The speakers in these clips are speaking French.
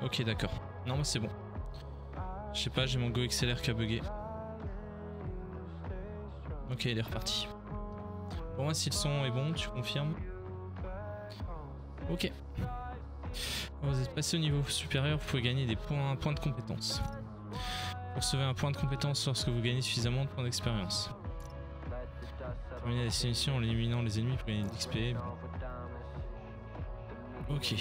Ok, d'accord. Non, mais c'est bon. Je sais pas, j'ai mon Go XLR qui a bugué. Ok, il est reparti. Pour moi, si le son est bon, tu confirmes? Ok. Vous êtes passé au niveau supérieur, vous pouvez gagner des points de compétence. Vous recevez un point de compétence lorsque vous gagnez suffisamment de points d'expérience. Terminez la destination en éliminant les ennemis pour gagner de l'XP. Ok.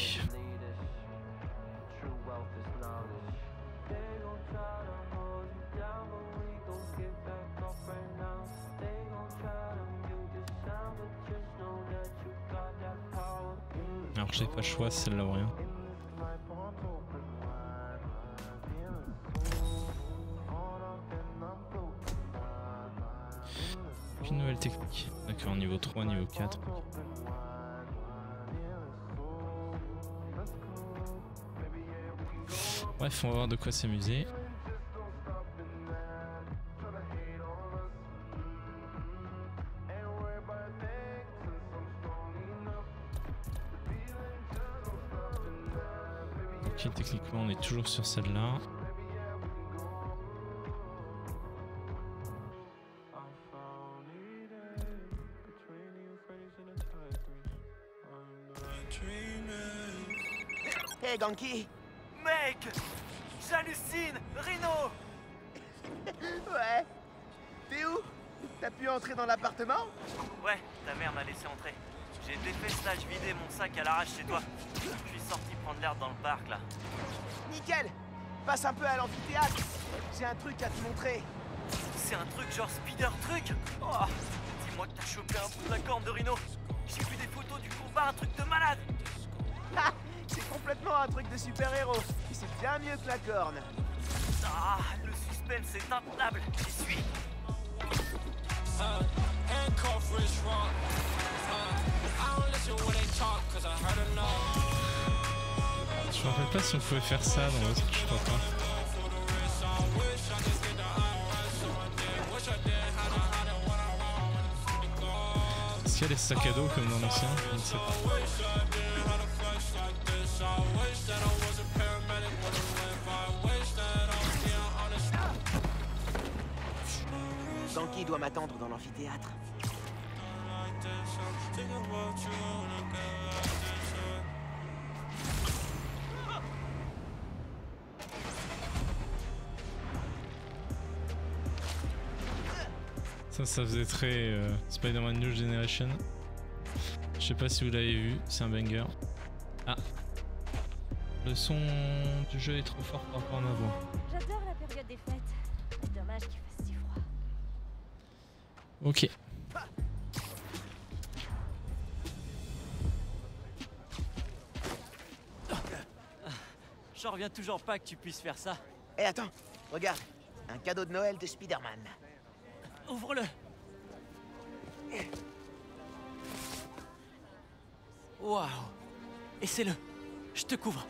Alors j'ai pas le choix, c'est celle-là ou rien. Une nouvelle technique. D'accord, niveau 3, niveau 4. Bref, on va voir de quoi s'amuser. Ok, techniquement on est toujours sur celle-là. Hey Ganki. Mec, j'hallucine, Rhino. Ouais. T'es où? T'as pu entrer dans l'appartement? Ouais, ta mère m'a laissé entrer. J'ai défait vidé mon sac à l'arrache chez toi. Je suis sorti prendre l'air dans le parc là. Nickel. Passe un peu à l'amphithéâtre. J'ai un truc à te montrer. C'est un truc genre speeder truc. Oh, dis-moi que t'as chopé un bout de la corne de Rhino. J'ai vu des photos du combat, un truc de malade. Ha! C'est complètement un truc de super-héros. Et c'est bien mieux que la corne. Ah, le suspense est intenable. J'y suis. Je me rappelle pas si on pouvait faire ça dans l'autre, je crois pas. Est-ce qu'il y a des sacs à dos comme dans l'ancien? Je ne sais pas. Ganki doit m'attendre dans l'amphithéâtre. Ça faisait très Spider-Man New Generation. Je sais pas si vous l'avez vu, c'est un banger. Ah, le son du jeu est trop fort par rapport à ma voix. J'adore la période des fêtes. Dommage qu'il fasse si froid. Ok. J'en reviens toujours pas que tu puisses faire ça. Hé, attends, regarde. Un cadeau de Noël de Spider-Man. Ouvre-le. Waouh. Essaie-le. Je te couvre.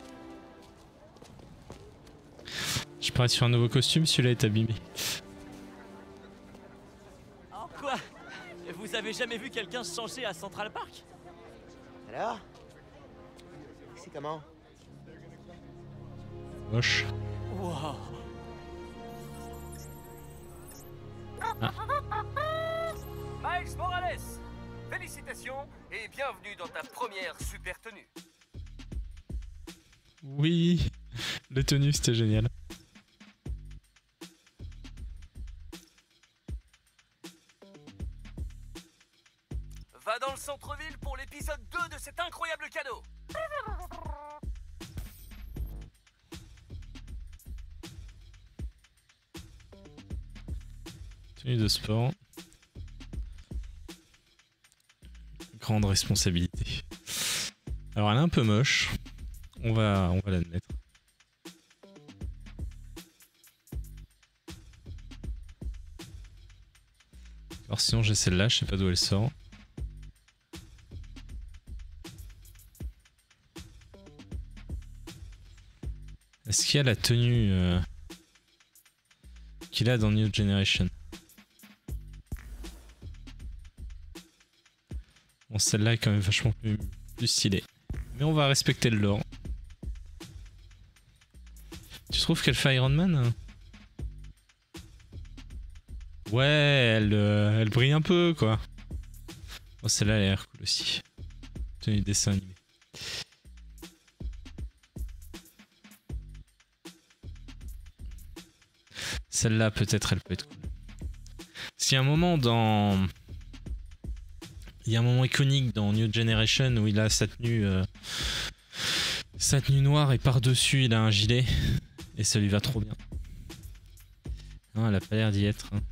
Je parie sur un nouveau costume, celui-là est abîmé. Quoi? Vous avez jamais vu quelqu'un se changer à Central Park? Alors? C'est comment? Moche. Waouh. Miles Morales, félicitations et bienvenue dans ta première super tenue. Oui, les tenues c'était génial. Va dans le centre-ville pour l'épisode 2 de cet incroyable cadeau. Tenue de sport. Grande responsabilité. Alors elle est un peu moche. On va l'admettre. Alors sinon j'ai celle-là, je sais pas d'où elle sort. Est-ce qu'il y a la tenue qu'il a dans New Generation? Bon, celle-là est quand même vachement plus stylée. Mais on va respecter le lore. trouves qu'elle fait Iron Man? Ouais, elle brille un peu, quoi. Oh, celle-là, elle a l'air cool aussi. Tenue de dessin animé. Celle-là, peut-être, elle peut être cool. S'il y a un moment dans... Il y a un moment iconique dans New Generation où il a sa tenue noire et par-dessus, il a un gilet. Et ça lui va trop bien. Non, elle a pas l'air d'y être. Hein.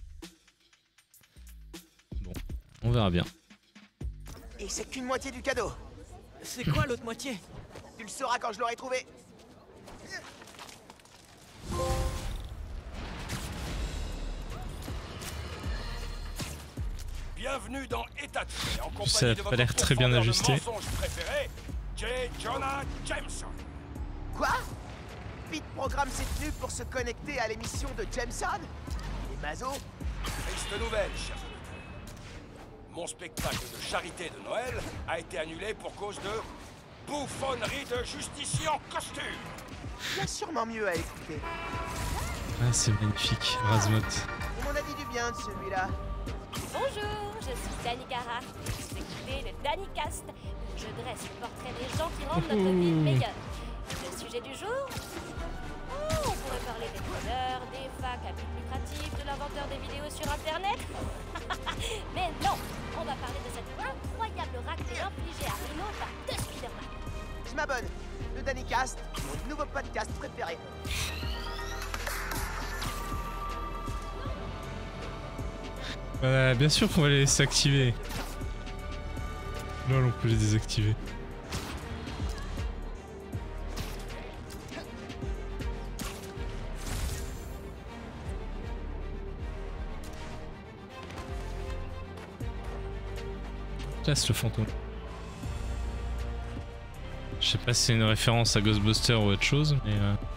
Bon, on verra bien. Et c'est qu'une moitié du cadeau. C'est quoi l'autre moitié? Tu le sauras quand je l'aurai trouvé. Bienvenue dans État de fait, en compagnie Ça a de pas votre l'air très bien profondeur de ajusté. mensonge préféré, J. Jonah Jameson. Quoi? Pete programme ses tenues pour se connecter à l'émission de Jameson? Il est maso? Triste nouvelle, chers auditeurs. Mon spectacle de charité de Noël a été annulé pour cause de bouffonnerie de justicier en costume. Il y a sûrement mieux à écouter. Ah, c'est magnifique, Razmot. On m'en a dit du bien de celui-là. Bonjour, je suis Danica. Vous écoutez le Danicast, où je dresse le portrait des gens qui rendent notre vie meilleure. Le sujet du jour? Oh, on pourrait parler des codeurs, des facs à but lucratif, de l'inventeur des vidéos sur Internet. Mais non, on va parler de cette incroyable raclée infligée à Rhino par 2 Spider-Man. Je m'abonne. Le Danicast, mon nouveau podcast préféré. Bien sûr qu'on va les laisser activer. Là, on peut les désactiver. Classe le fantôme. Je sais pas si c'est une référence à Ghostbusters ou autre chose, mais...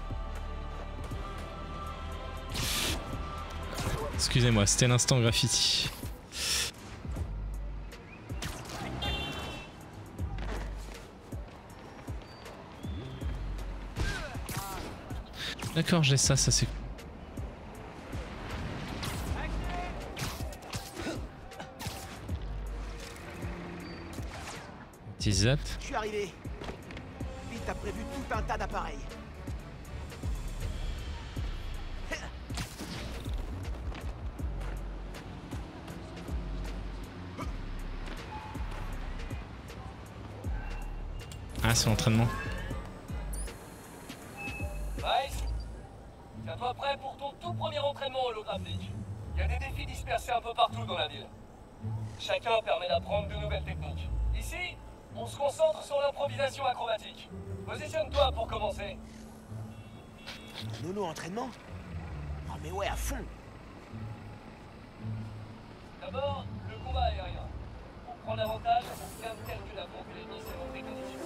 Excusez-moi, c'était l'instant graffiti. D'accord, j'ai ça c'est cool. Petit zap. Je suis arrivé. Pete a prévu tout un tas d'appareils. Ah, c'est l'entraînement. Bryce, tiens-toi prêt pour ton tout premier entraînement holographique. Il y a des défis dispersés un peu partout dans la ville. Chacun permet d'apprendre de nouvelles techniques. Ici, on se concentre sur l'improvisation acrobatique. Positionne-toi pour commencer. Nono entraînement? Oh mais ouais, à fond. D'abord, le combat aérien. Pour prendre l'avantage, on fait un calcul avant que l'ennemi s'est montré condition.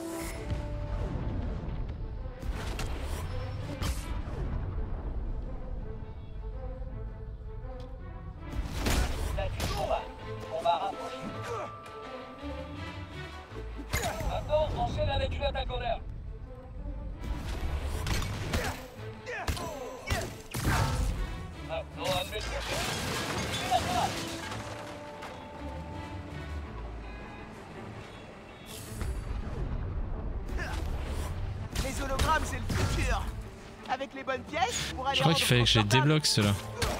Statut de combat. Combat rapproché. Maintenant, enchaîne avec une attaque en l'air. Maintenant, admettez. C'est la droite. Les hologrammes, c'est le futur. Avec les bonnes pièces, pour aller Je crois qu'il fallait que je les débloque ceux-là.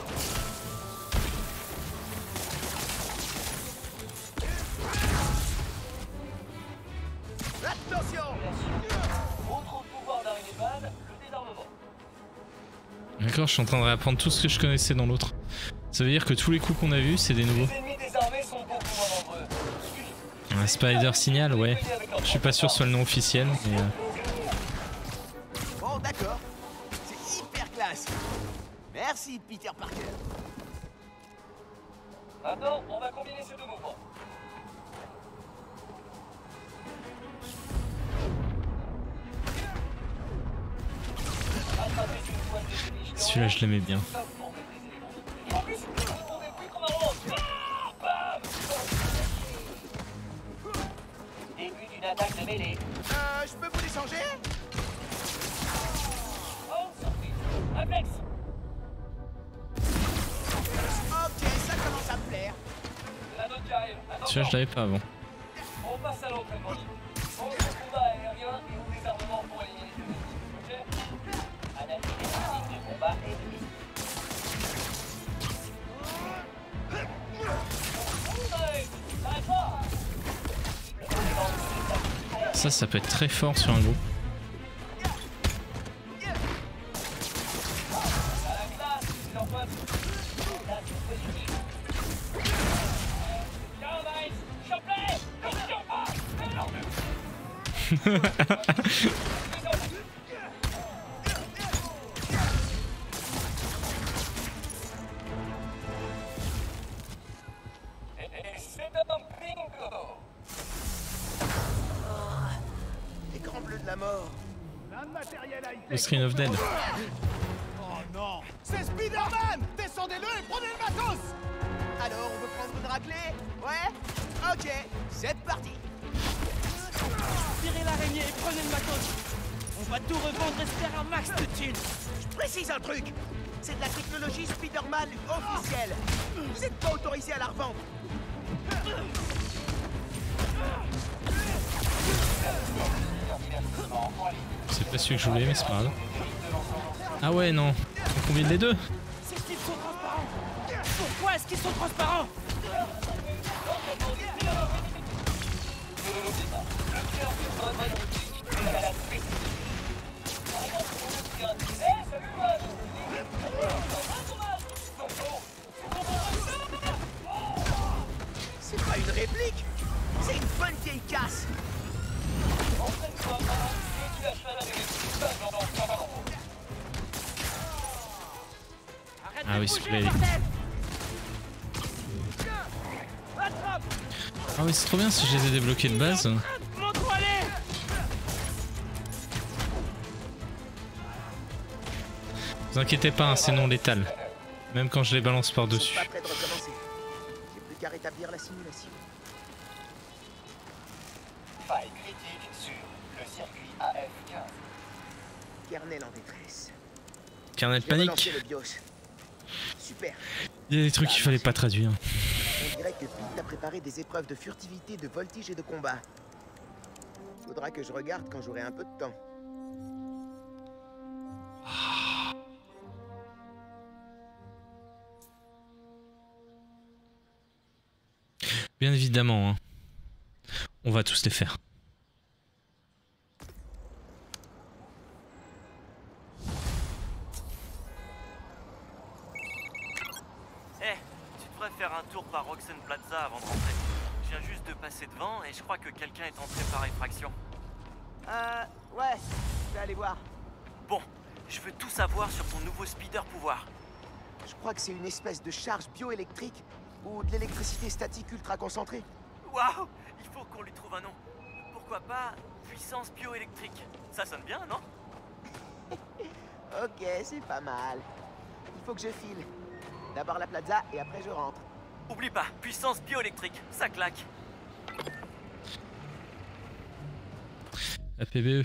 Attention! Autre pouvoir d'arrivée bad, le désarmement. D'accord, je suis en train de réapprendre tout ce que je connaissais dans l'autre. Ça veut dire que tous les coups qu'on a vus, c'est des nouveaux. Les ennemis désarmés sont beaucoup moins nombreux. Un Spider Signal, ouais. Je suis pas sûr que ce soit le nom officiel, mais... Bon, d'accord. C'est hyper classe. Merci, Peter Parker. Maintenant, on va combiner ces deux mouvements. Attrapez une fois de déniche. Celui-là, je l'aimais bien. Pour maîtriser les mouvements. En plus, vous ne pouvez plus comme avant. Bam! Début d'une attaque de mêlée. Je peux vous les changer? Oh, surprise. Réflexe. Ok, ça commence à me plaire. La note qui arrive. Celui-là, Attention. je l'avais pas avant. On passe à l'entraînement. On fait combat aérien et au désarmement pour éliminer les ennemis. Ok? Analyse des techniques de combat et de mission. Arrête pas. Ça peut être très fort sur un groupe. À la classe, c'est en face. Là, tu peux l'utiliser. Tiens, Miles, chope-les. Attention, pas. Et c'est un bingo. Écran bleu de la mort. Le Screen of Dead. Oh non, c'est Spider-Man. Descendez-le et prenez le matos. Alors, on veut prendre une raclée? Ouais. Ok, c'est parti. Tirez l'araignée et prenez le matos. On va tout revendre et se faire un max de thunes. Je précise un truc. C'est de la technologie Spider-Man officielle. Vous n'êtes pas autorisé à la revendre. C'est pas celui que je voulais, mais c'est pas grave. Ah ouais, non. On combine les deux. C'est qu'ils sont transparents. Pourquoi est-ce qu'ils sont transparents? C'est pas une réplique. C'est une bonne vieille casse. Arrête Ah de oui, bouger, c'est bordel. Attrape. Ah oui, c'est trop bien si je les ai débloqués de base. Montre-moi-les. Vous inquiétez pas, hein, c'est non létal. Même quand je les balance Ils par-dessus. sont pas prêts de recommencer. J'ai plus qu'à rétablir la simulation. Faille critique sur le circuit AF15. Kernel en détresse. Carnet de J'ai relancé panique. le BIOS. Super. Il y a des trucs qu'il fallait pas traduire. On dirait que Pete a préparé des épreuves de furtivité, de voltige et de combat. Faudra que je regarde quand j'aurai un peu de temps. Bien évidemment, hein. On va tous les faire. Eh, tu devrais faire un tour par Roxanne Plaza avant de rentrer. Je viens juste de passer devant et je crois que quelqu'un est entré par effraction. Ouais, je vais aller voir. Bon, je veux tout savoir sur ton nouveau speeder pouvoir. Je crois que c'est une espèce de charge bioélectrique ou de l'électricité statique ultra concentrée. Waouh, il faut qu'on lui trouve un nom. Pourquoi pas puissance bioélectrique? Ça sonne bien, non? Ok, c'est pas mal. Il faut que je file. D'abord la plaza et après je rentre. Oublie pas, puissance bioélectrique, ça claque. La PBE.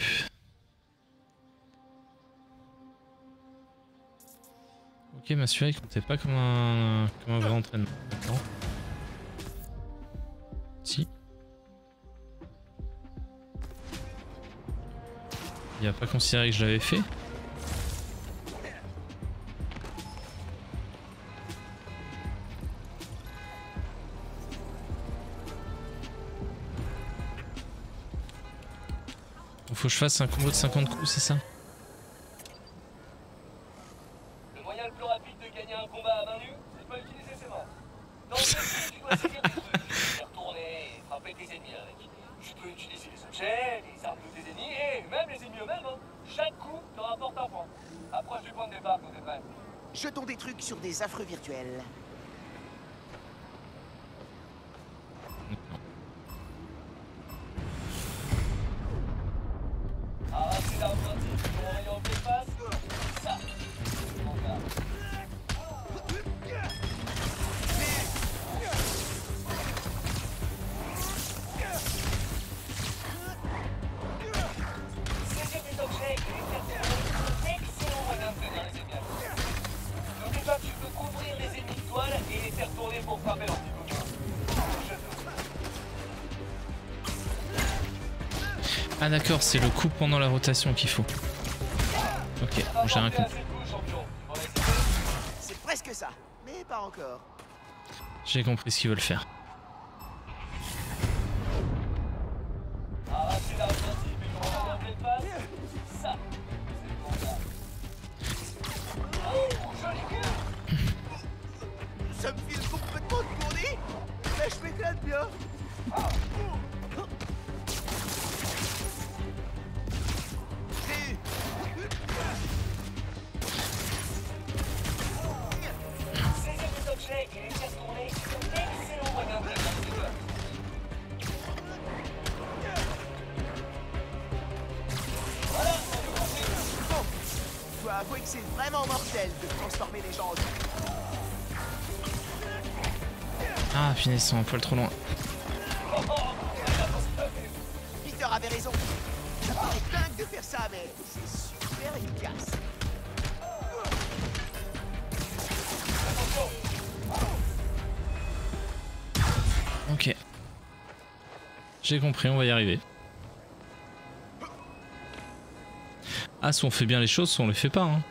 Ok, m'assurer qu'il comptait pas comme un vrai entraînement. D'accord. Si. Il a pas considéré que je l'avais fait. Faut que je fasse un combo de 50 coups, c'est ça? Le moyen le plus rapide de gagner un combat à main nue, c'est de pas utiliser ses mains. Dans le jeu, tu dois saisir des trucs, les retourner et frapper tes ennemis avec. Tu peux utiliser les objets, les armes de tes ennemis et même les ennemis eux-mêmes. Hein. Chaque coup te rapporte un point. Approche du point de départ quand t'es prêt. Jetons des trucs sur des affreux virtuels. Arracher d'un principe ton rayon de face, ça, c'est mon gars. Saisir des objets et les faire tourner, excellent moyen de tenir les ennemis. Ah d'accord, c'est le coup pendant la rotation qu'il faut. Ok, j'ai rien compris. C'est presque ça, mais pas encore. J'ai compris ce qu'ils veulent faire. Ça me file complètement de tourner, mais je m'éclate bien. Je dois avouer que c'est vraiment mortel de transformer les gens en zombies. Ah punaise, ils sont un poil trop loin. Peter avait raison. Ça paraît dingue de faire ça, mais c'est super efficace. Ok. J'ai compris, on va y arriver. Ah, si on fait bien les choses, si on les fait pas, hein.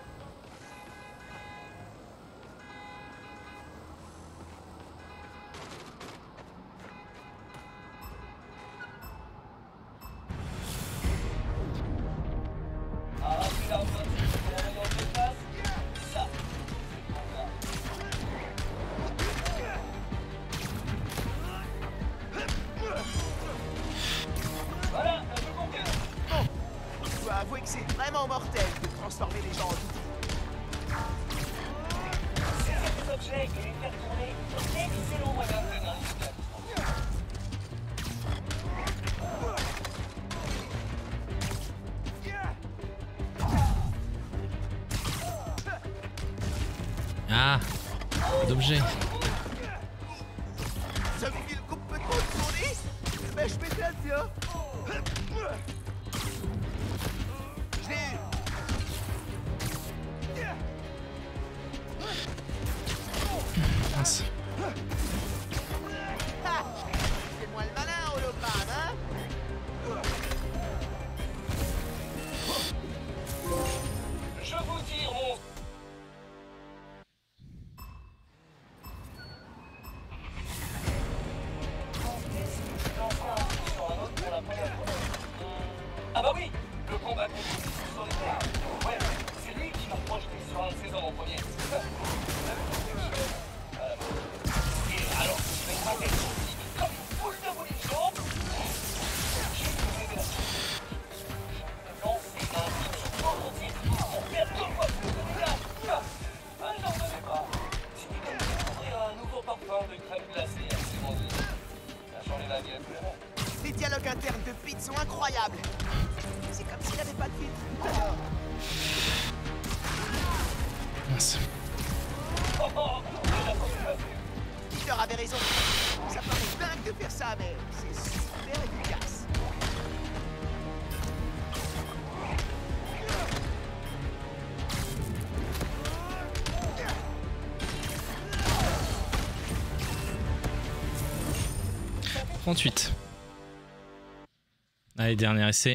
Je dois avouer que c'est vraiment mortel de transformer les gens en zombies. Ah, pas d'objet. Ça me file complètement de tourner, mais je m'éclate bien. Je l'ai eu. Mince. Ha! Fais-moi le malin, hologramme, hein? Je vous tire mon... Ah bah oui, le combat contre sur les terres. Ouais, c'est lui qui m'a projeté sur un de ses hommes en premier. Et alors, je vais mater comme une boule de munitions. Je vais vous aider là-dessus. Je lance une invitation pour faire 2 fois plus de dégâts. Ah, j'en revenais pas. C'était comme découvrir un nouveau parfum de crème glacée à ces vendus. Ça a changé la vie à tout le monde. Les dialogues internes de Pete sont incroyables. C'est comme s'il n'avait pas de filtre. Alors, Mince. Peter avait raison. Ça paraît dingue de faire ça, mais c'est super efficace. « 38. Allez, dernier essai.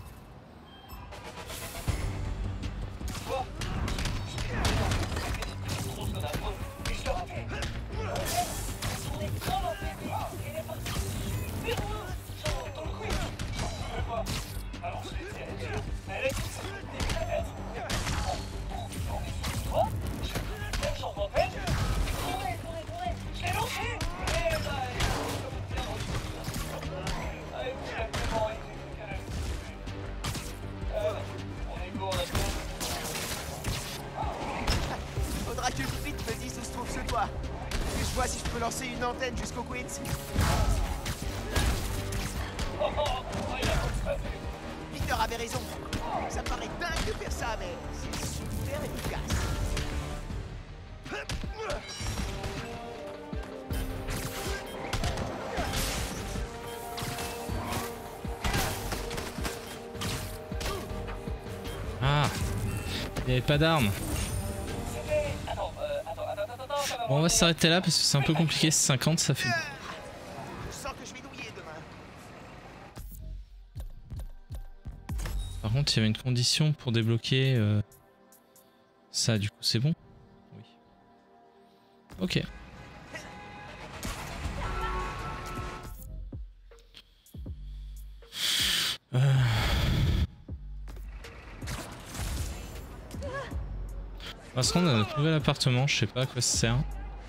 Faudra que Pete me dise où se trouve ce toit. Que je vois si je peux lancer une antenne jusqu'au Queens. Peter avait raison. Ça paraît dingue de faire ça, mais c'est super efficace. Ah, il n'y avait pas d'armes. Bon, on va s'arrêter là parce que c'est un peu compliqué. 50, ça fait. Je sens que je vais douiller demain. Par contre, il y avait une condition pour débloquer ça, du coup, c'est bon? Oui. Ok. On va se rendre à notre nouvel appartement, je sais pas à quoi ça sert.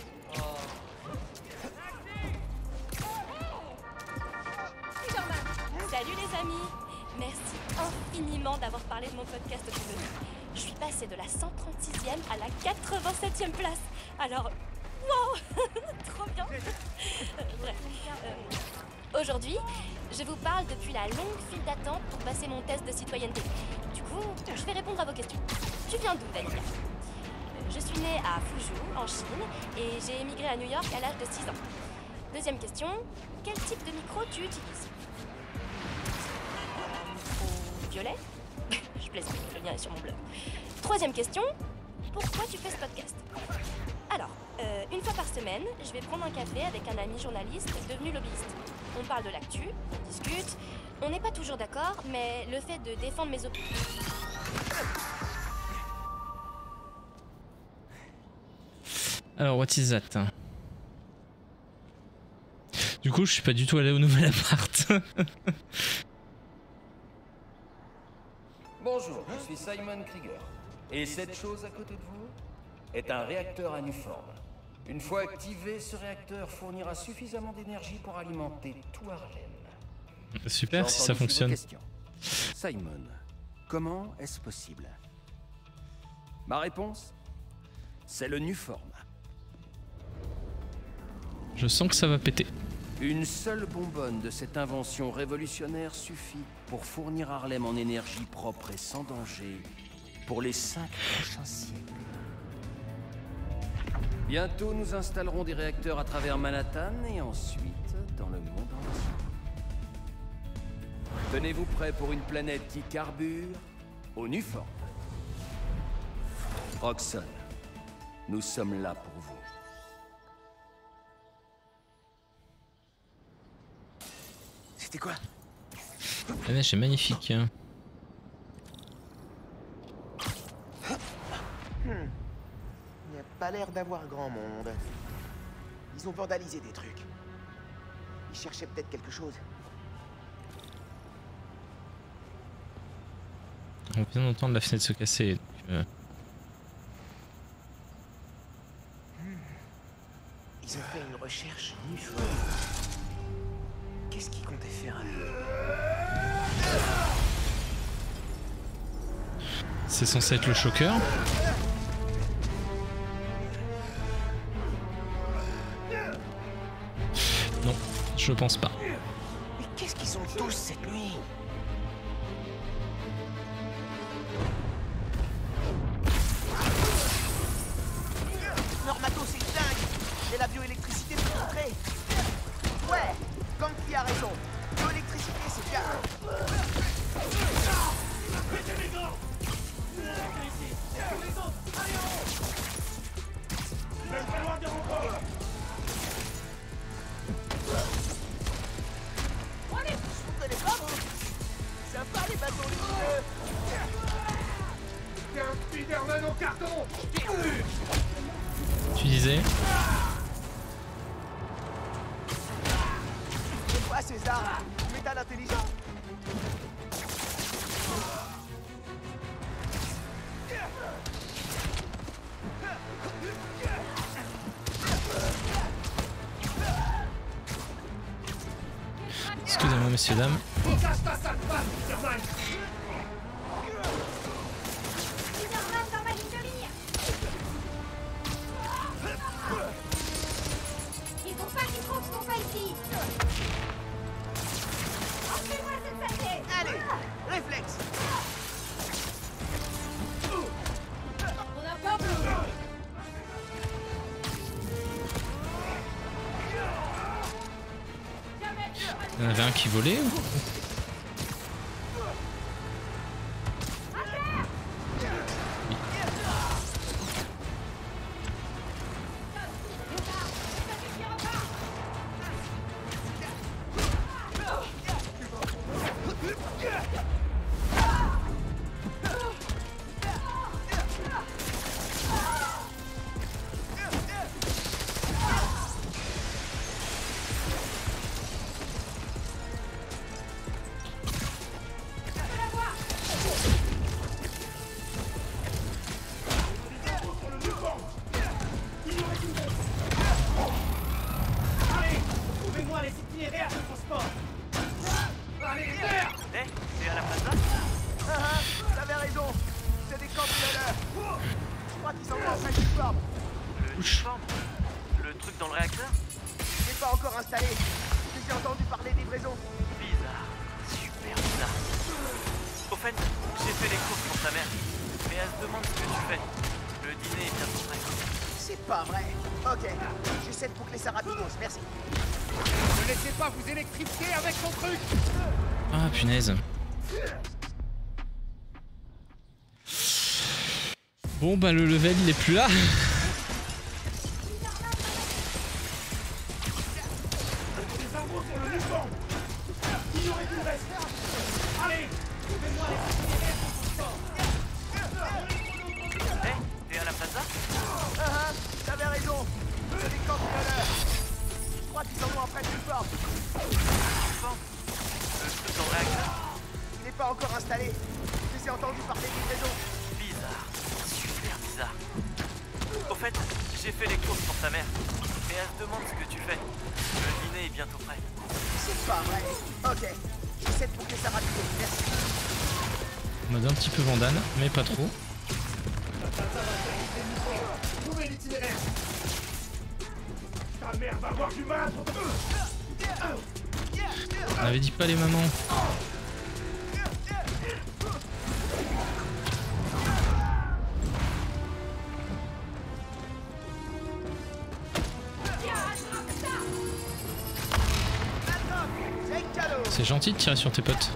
Salut les amis! Merci infiniment d'avoir parlé de mon podcast autour de nous. Je suis passée de la 136e à la 87e place. Alors, wow! Trop bien! Bref. Aujourd'hui, je vous parle depuis la longue file d'attente pour passer mon test de citoyenneté. Du coup, je vais répondre à vos questions. Tu viens d'où, Danica? Je suis née à Fuzhou, en Chine, et j'ai émigré à New York à l'âge de 6 ans. Deuxième question, quel type de micro tu utilises? Au violet? Je plaisante, le lien est sur mon blog. Troisième question, pourquoi tu fais ce podcast? Alors, une fois par semaine, je vais prendre un café avec un ami journaliste devenu lobbyiste. On parle de l'actu, on discute, on n'est pas toujours d'accord, mais le fait de défendre mes opinions... Alors, what is that? Du coup, je suis pas du tout allé au nouvel appart. Bonjour, je suis Simon Krieger. Et cette chose à côté de vous est un réacteur aniforme. Une fois activé, ce réacteur fournira suffisamment d'énergie pour alimenter tout Harlem. Super si ça fonctionne. Simon, comment est-ce possible? Ma réponse, c'est le Nuform. Je sens que ça va péter. Une seule bonbonne de cette invention révolutionnaire suffit pour fournir Harlem en énergie propre et sans danger pour les 5 prochains siècles. Bientôt, nous installerons des réacteurs à travers Manhattan et ensuite dans le monde entier. Tenez-vous prêts pour une planète qui carbure au Nuform. Roxxon, nous sommes là pour vous. C'était quoi? La neige est magnifique. Il n'y a pas l'air d'avoir grand monde. Ils ont vandalisé des trucs. Ils cherchaient peut-être quelque chose. On vient d'entendre la fenêtre se casser. Donc, Ils ont fait une recherche Nuform. Qu'est-ce qu'ils comptaient faire avec? c'est censé être le choker. Non, je pense pas. Mais qu'est-ce qu'ils sont tous cette nuit? Normato, c'est dingue! Et la bioélectricité peut rentrer. Ouais, comme qui a raison. Bioélectricité, c'est bien. Vous connaissez pas, vous? Sympa, les bateaux lumineux. T'es un Spider-Man au carton! Tu disais? C'est quoi, César? Métal intelligent? Excusez-moi, messieurs, dames. Casse ta sale patte, Spider-Man! Il faut pas qu'ils trouvent ce qu'on fait ici! Enlevez-moi cette saleté! Allez, réflexe. On a pas bleu! Il y en avait un qui volait ou... uniforme. Le uniforme? Le truc dans le réacteur? Il n'est pas encore installé. J'ai entendu parler de livraison. Bizarre. Super bizarre. Au fait, j'ai fait les courses pour ta mère. Mais elle se demande ce que tu fais. Le dîner est bientôt prêt. C'est pas vrai. Ok, j'essaie de boucler ça rapidement, merci. Ne laissez pas vous électrifier avec son truc. Ah punaise. Bon bah le level il est plus là. T'es à la plaza? Ah, t'avais raison. C'est des cambrioleurs. Je crois qu'ils en ont après uniforme. Uniforme? Le truc dans le réacteur? Il n'est pas encore installé. J'ai entendu parler de livraison. Bizarre. Super bizarre. Au fait, j'ai fait les courses pour ta mère. Et elle se demande ce que tu fais. Le dîner est bientôt prêt. C'est pas vrai. Ok, j'essaie de boucler ça rapidement, merci. En mode un petit peu vandale, mais pas trop. Trouvez l'itinéraire. Ta mère va avoir du mal. On avait dit pas les mamans. C'est gentil de tirer sur tes potes.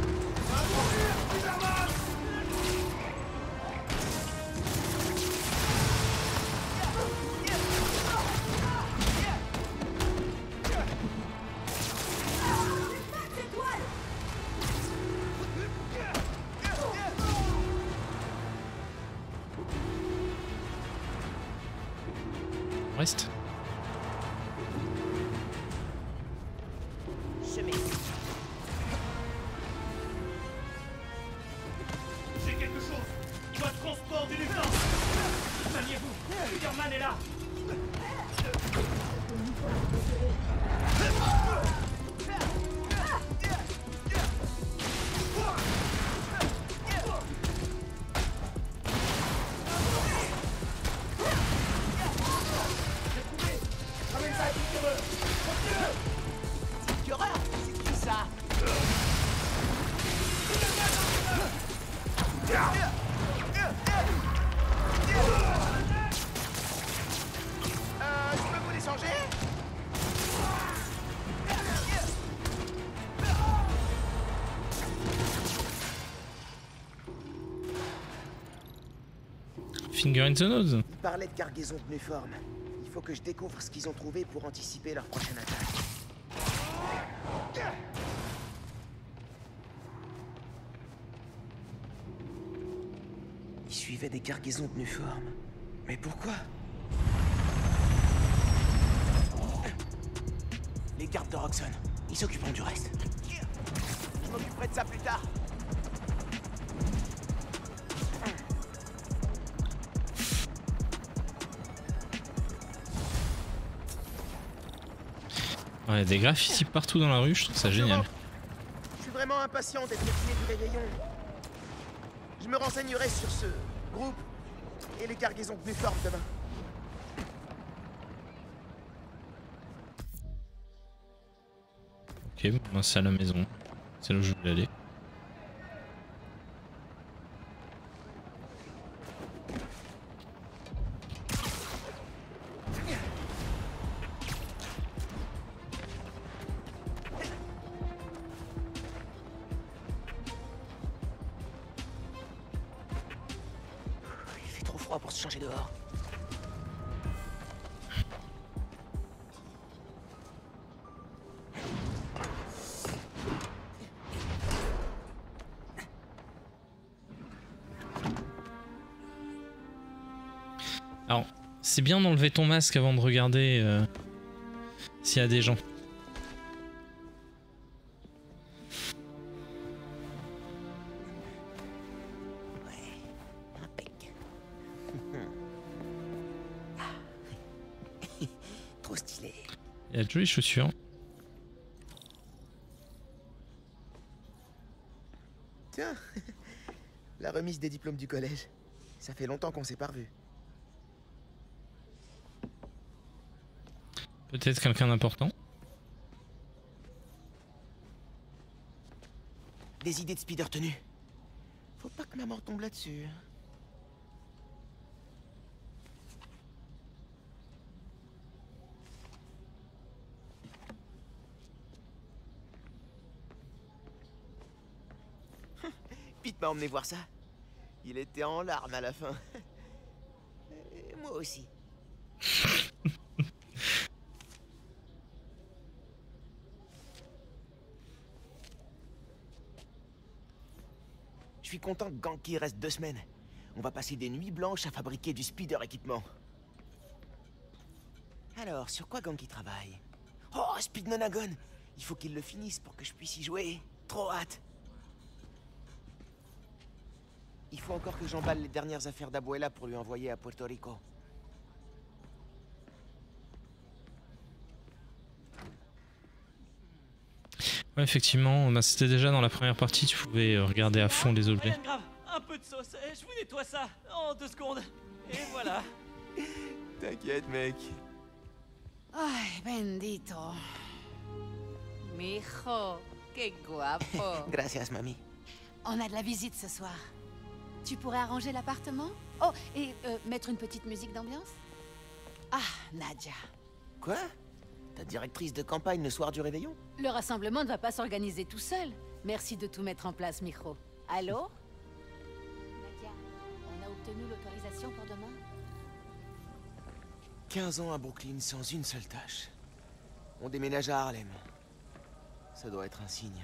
Reste. J'ai quelque chose. Voie de transport du Lucan. Maniez-vous. Spider-Man est là. Quelle horreur. C'est qui ça? Je peux vous les changer? Finger in the nose. Ils parlaient de cargaison pneuforme. Il faut que je découvre ce qu'ils ont trouvé pour anticiper leur prochaine attaque. Ils suivaient des cargaisons pneuformes. Mais pourquoi? Les gardes de Roxxon, ils s'occuperont du reste. Je m'occuperai de ça plus tard. Ouais, des graphes partout dans la rue, je trouve ça génial. Je suis vraiment impatient d'être retiré du réveillon. Je me renseignerai sur ce groupe et les cargaisons pneuformes demain. Ok, bon, c'est à la maison. C'est là où je voulais aller. Il fait trop froid pour se changer dehors. Alors, c'est bien d'enlever ton masque avant de regarder s'il y a des gens. Trop stylé. Il y a de jolies chaussures. Tiens, la remise des diplômes du collège. Ça fait longtemps qu'on s'est pas revus. Peut-être quelqu'un d'important. Des idées de speeder tenue. Faut pas que maman tombe là-dessus. Pete m'a emmené voir ça. Il était en larmes à la fin. Et moi aussi. Je suis content que Ganki reste 2 semaines. On va passer des nuits blanches à fabriquer du speeder équipement. Alors, sur quoi Ganki travaille? Oh, Speed Nonagon! Il faut qu'il le finisse pour que je puisse y jouer. Trop hâte! Il faut encore que j'emballe les dernières affaires d'Abuela pour lui envoyer à Puerto Rico. Ouais, effectivement, bah, c'était déjà dans la première partie, tu pouvais regarder à fond les objets. Rien de grave, un peu de sauce. Je vous nettoie ça en 2 secondes. Et voilà. T'inquiète, mec. Ay, bendito. Mijo, qué guapo. Gracias, mami. On a de la visite ce soir. Tu pourrais arranger l'appartement? Oh, et mettre une petite musique d'ambiance? Ah, Nadia. Quoi? Ta directrice de campagne le soir du réveillon? Le rassemblement ne va pas s'organiser tout seul. Merci de tout mettre en place, Mijo. Allô? Nadia, on a obtenu l'autorisation pour demain? 15 ans à Brooklyn sans une seule tâche. On déménage à Harlem. Ça doit être un signe.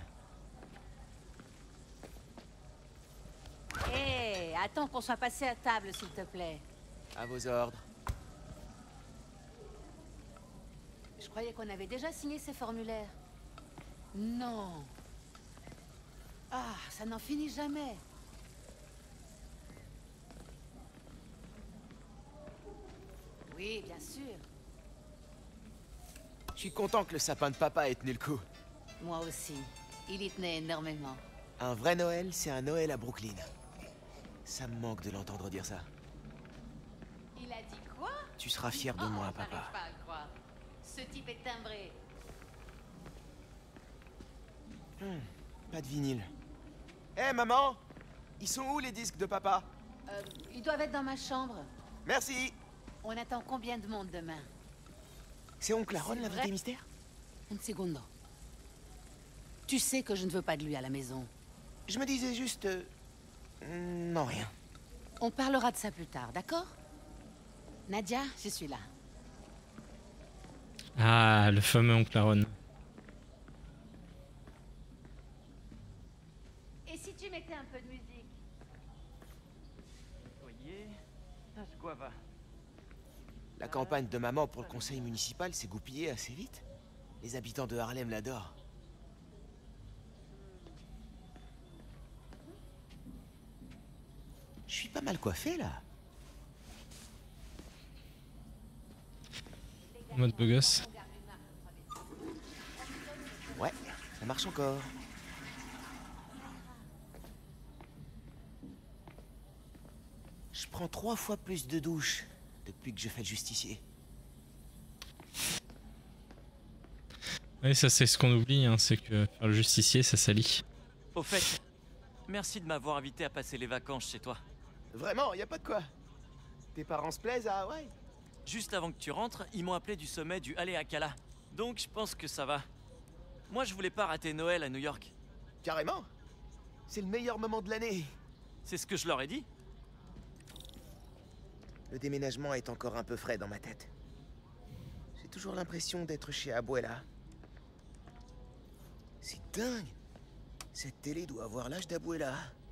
Hé, attends qu'on soit passé à table, s'il te plaît. À vos ordres. Je croyais qu'on avait déjà signé ces formulaires. Non. Ah, ça n'en finit jamais. Oui, bien sûr. Je suis content que le sapin de papa ait tenu le coup. Moi aussi. Il y tenait énormément. Un vrai Noël, c'est un Noël à Brooklyn. Ça me manque de l'entendre dire ça. Il a dit quoi? Tu seras fier de moi, j'arrive papa. pas à le croire. Ce type est timbré. Pas de vinyle. Hé, maman! Ils sont où les disques de papa? Ils doivent être dans ma chambre. Merci! On attend combien de monde demain? C'est oncle Aaron, C'est l'invité vrai? mystère? Un segundo. Tu sais que je ne veux pas de lui à la maison. Je me disais juste... non, rien. On parlera de ça plus tard, d'accord? Nadia, je suis là. Ah, le fameux oncle Aaron. Et si tu mettais un peu de musique? Voyez, das guava. La campagne de maman pour le conseil municipal s'est goupillée assez vite. Les habitants de Harlem l'adorent. Je suis pas mal coiffé, là. En mode beau gosse. Ouais, ça marche encore. Je prends 3 fois plus de douches depuis que je fais le justicier. Oui, ça c'est ce qu'on oublie, hein, c'est que faire le justicier, ça salit. Au fait, merci de m'avoir invité à passer les vacances chez toi. Vraiment, y a pas de quoi. Tes parents se plaisent à Hawaï? Juste avant que tu rentres, ils m'ont appelé du sommet du Haleakala. Donc je pense que ça va. Moi, je voulais pas rater Noël à New York. Carrément. C'est le meilleur moment de l'année. C'est ce que je leur ai dit. Le déménagement est encore un peu frais dans ma tête. J'ai toujours l'impression d'être chez Abuela. C'est dingue. Cette télé doit avoir l'âge d'Abuela.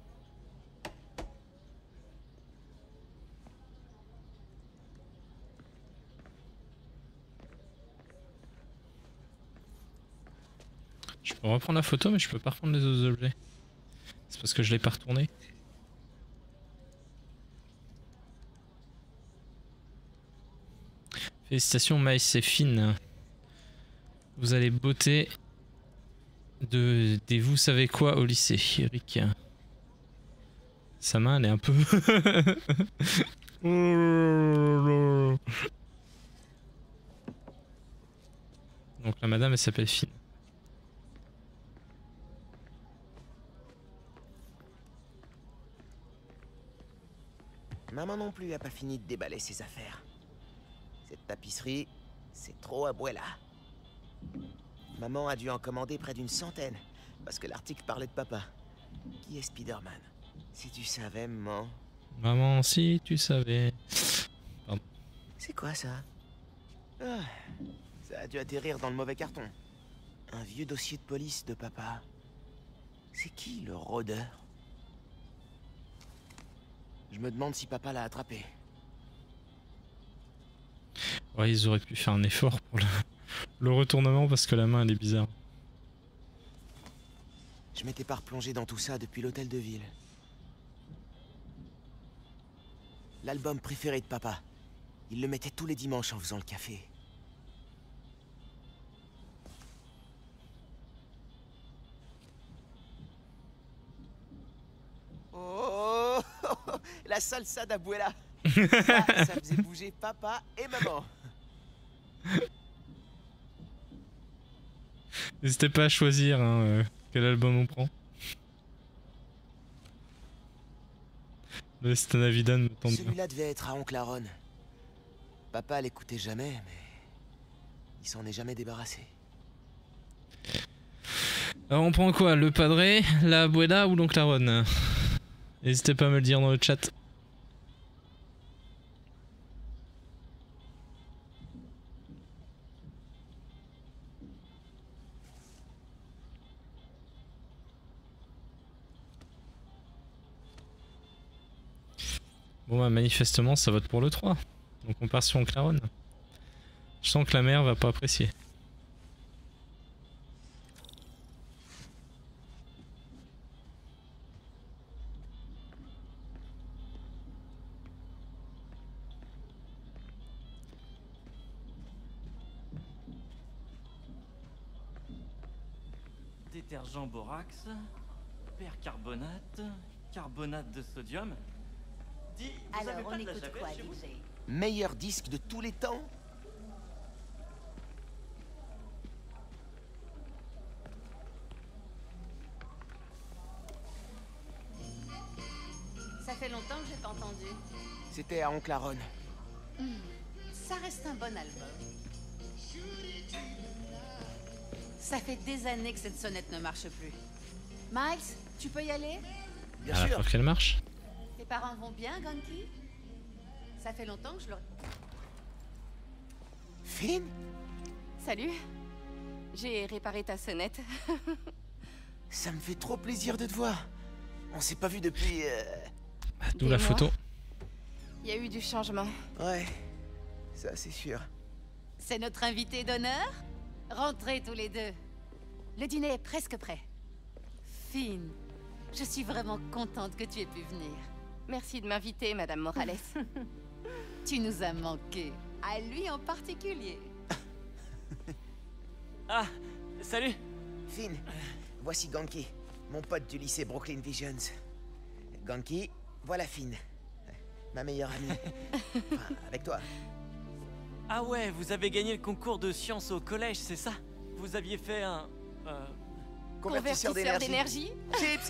Je peux reprendre la photo, mais je peux pas reprendre les autres objets. C'est parce que je l'ai pas retourné. Félicitations Maïs et Fine. Vous allez botter des vous savez quoi au lycée, Eric. Sa main elle est un peu... Donc la madame elle s'appelle Finn. Maman non plus a pas fini de déballer ses affaires. Cette tapisserie, c'est trop Abuela. Maman a dû en commander près d'une centaine, parce que l'article parlait de papa. Qui est Spider-Man? Si tu savais, maman. Maman, si tu savais. Pardon. C'est quoi ça? Ah, ça a dû atterrir dans le mauvais carton. Un vieux dossier de police de papa. C'est qui le rôdeur? Je me demande si papa l'a attrapé. Ouais, ils auraient pu faire un effort pour le retournement parce que la main elle est bizarre. Je m'étais pas replongé dans tout ça depuis l'hôtel de ville. L'album préféré de papa. Il le mettait tous les dimanches en faisant le café. Oh, la salsa d'Abuela. Ça faisait bouger papa et maman. N'hésitez pas à choisir hein, quel album on prend. Le Stan Avidan me tente bien. Celui-là devait être à Oncle Aaron. Papa l'écoutait jamais, mais il s'en est jamais débarrassé. Alors on prend quoi? Le Padre, la Abuela ou l'Oncle Aaron? N'hésitez pas à me le dire dans le chat. Bon bah manifestement ça vote pour le 3. Donc on part sur Oncle Aaron. Je sens que la mère va pas apprécier. Détergent borax, percarbonate, carbonate de sodium. Dis, vous avez Alors, pas on de la écoute javel quoi, chez vous? DJ? Meilleur disque de tous les temps? Ça fait longtemps que j'ai pas entendu. C'était à Oncle Aaron. Ça reste un bon album. Ça fait des années que cette sonnette ne marche plus. Miles, tu peux y aller? Bien À la sûr. fois qu'elle marche. Tes parents vont bien, Gunky? Ça fait longtemps que je leur... Finn? Salut. J'ai réparé ta sonnette. Ça me fait trop plaisir de te voir. On s'est pas vu depuis... D'où la Des photo. mois. Il y a eu du changement. Ouais, ça c'est sûr. C'est notre invité d'honneur? Rentrez tous les deux. Le dîner est presque prêt. Finn, je suis vraiment contente que tu aies pu venir. Merci de m'inviter, Madame Morales. Tu nous as manqué. À lui en particulier. Ah, salut. Finn, voici Ganki, mon pote du lycée Brooklyn Visions. Ganki, voilà Finn, ma meilleure amie. Enfin, avec toi. Ah ouais, vous avez gagné le concours de sciences au collège, c'est ça? Vous aviez fait un... Convertisseur d'énergie. Chips.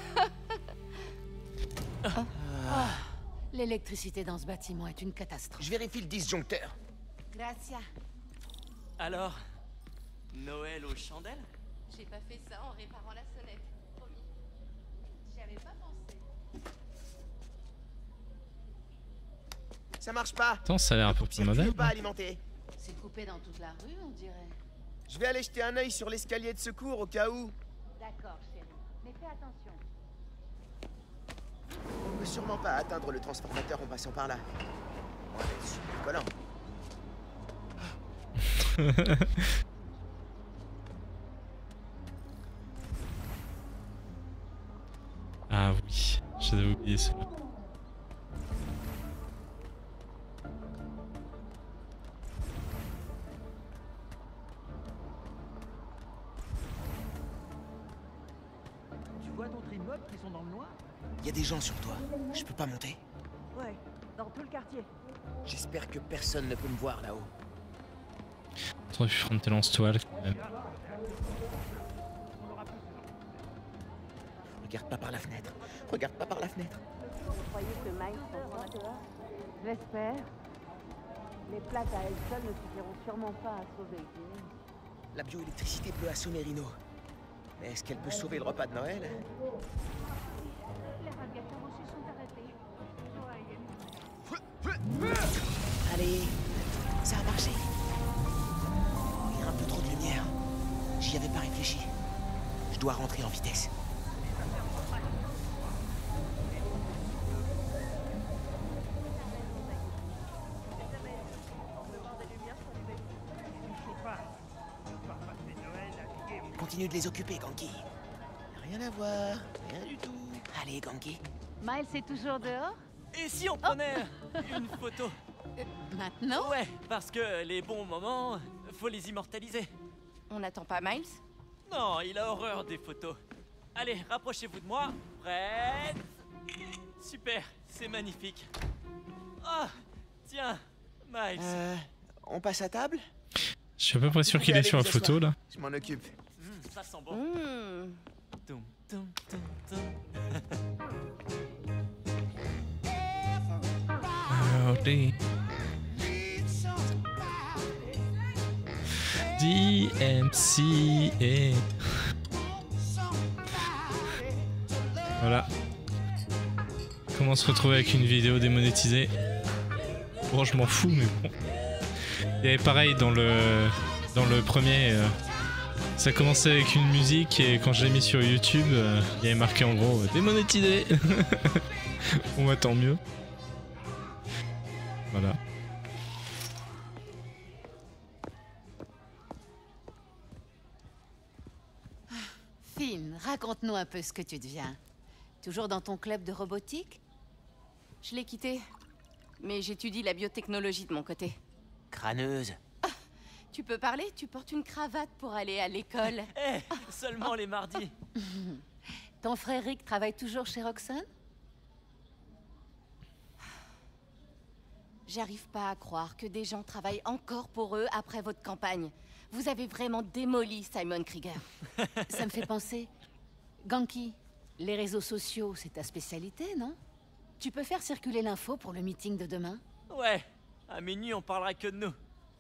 L'électricité dans ce bâtiment est une catastrophe. Je vérifie le disjoncteur. Gracias. Alors, Noël aux chandelles? J'ai pas fait ça en réparant la sonnette. Promis. J'y avais pas pensé. Ça marche pas. Attends, ça a l'air un peu plus Circuit moderne. est pas alimenté. C'est coupé dans toute la rue, on dirait. Je vais aller jeter un œil sur l'escalier de secours au cas où. D'accord, chérie. Mais fais attention. On peut sûrement pas atteindre le transformateur en passant par là. On va être super collant. Ah oui, j'avais oublié ça. Tu vois d'autres immeubles qui sont dans le noir? Il y a des gens sur toi. Je peux pas monter. Ouais, dans tout le quartier. J'espère que personne ne peut me voir là-haut. T'aurais pu prendre tes lance-toiles quand même. Regarde pas par la fenêtre. Regarde pas par la fenêtre. Vous croyez que Miles s'en sortira? Je l'espère. Les plaques à elles seules ne suffiront sûrement pas à sauver Jimmy. La bioélectricité peut assommer Rhino. Mais est-ce qu'elle peut sauver le repas de Noël? Les radiateurs aussi sont arrêtés. Allez, ça a marché. Il y a un peu trop de lumière. J'y avais pas réfléchi. Je dois rentrer en vitesse. Continue de les occuper, Ganki. Rien à voir, rien du tout. Allez, Ganki. Miles est toujours dehors? Et si on prenait une photo? Maintenant? Ouais, parce que les bons moments, faut les immortaliser. On n'attend pas Miles? Non, il a horreur des photos. Allez, rapprochez-vous de moi. Prête? Super, c'est magnifique. Ah, tiens, Miles. On passe à table? Je suis à peu près sûr qu'il est sur la photo là. Je m'en occupe. Ça sent bon. Toum, toum, toum, toum. DMCA. Voilà. Comment se retrouver avec une vidéo démonétisée? Bon, je m'en fous, mais bon. Il y avait pareil dans le premier. Ça commençait avec une musique et quand je l'ai mis sur YouTube, il y avait marqué en gros démonétisé. Bon bah tant mieux. Voilà. Finn, raconte-nous un peu ce que tu deviens. Toujours dans ton club de robotique? Je l'ai quitté. Mais j'étudie la biotechnologie de mon côté. Crâneuse. Tu peux parler? Tu portes une cravate pour aller à l'école. Eh, seulement les mardis. Ton frère Rick travaille toujours chez Roxxon? J'arrive pas à croire que des gens travaillent encore pour eux après votre campagne. Vous avez vraiment démoli Simon Krieger. Ça me fait penser... Ganki, les réseaux sociaux, c'est ta spécialité, non? Tu peux faire circuler l'info pour le meeting de demain? Ouais, à minuit on parlera que de nous.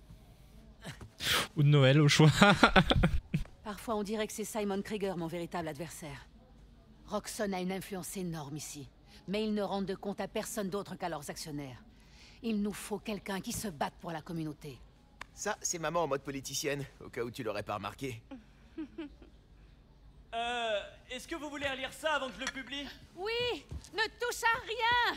Ou de Noël au choix. Parfois on dirait que c'est Simon Krieger mon véritable adversaire. Roxxon a une influence énorme ici, mais ils ne rendent de compte à personne d'autre qu'à leurs actionnaires. Il nous faut quelqu'un qui se batte pour la communauté. Ça, c'est maman en mode politicienne, au cas où tu l'aurais pas remarqué. Est-ce que vous voulez relire ça avant que je le publie? Oui! Ne touche à rien!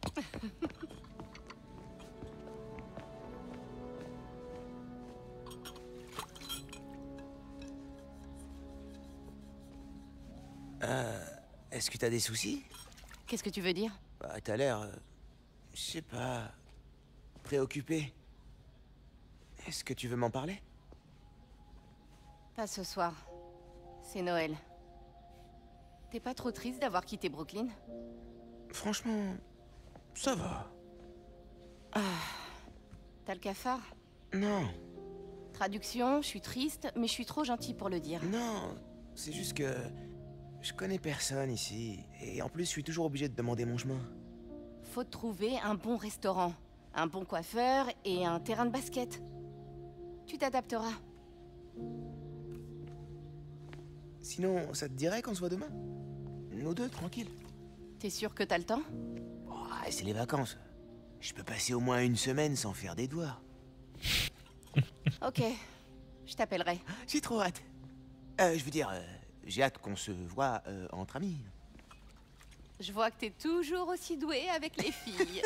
Est-ce que t'as des soucis? Qu'est-ce que tu veux dire? Bah, t'as l'air... je sais pas... préoccupé. Est-ce que tu veux m'en parler? Pas ce soir. C'est Noël. T'es pas trop triste d'avoir quitté Brooklyn? Franchement... ça va. T'as le cafard? Non. Traduction, je suis triste, mais je suis trop gentille pour le dire. Non, c'est juste que... je connais personne ici. Et en plus, je suis toujours obligé de demander mon chemin. Faut trouver un bon restaurant, un bon coiffeur et un terrain de basket. Tu t'adapteras. Sinon, ça te dirait qu'on se voit demain? Nous deux, tranquille. T'es sûr que t'as le temps? Oh, c'est les vacances. Je peux passer au moins une semaine sans faire des devoirs. Ok, je t'appellerai. J'ai trop hâte. Je veux dire, j'ai hâte qu'on se voit entre amis. Je vois que t'es toujours aussi doué avec les filles.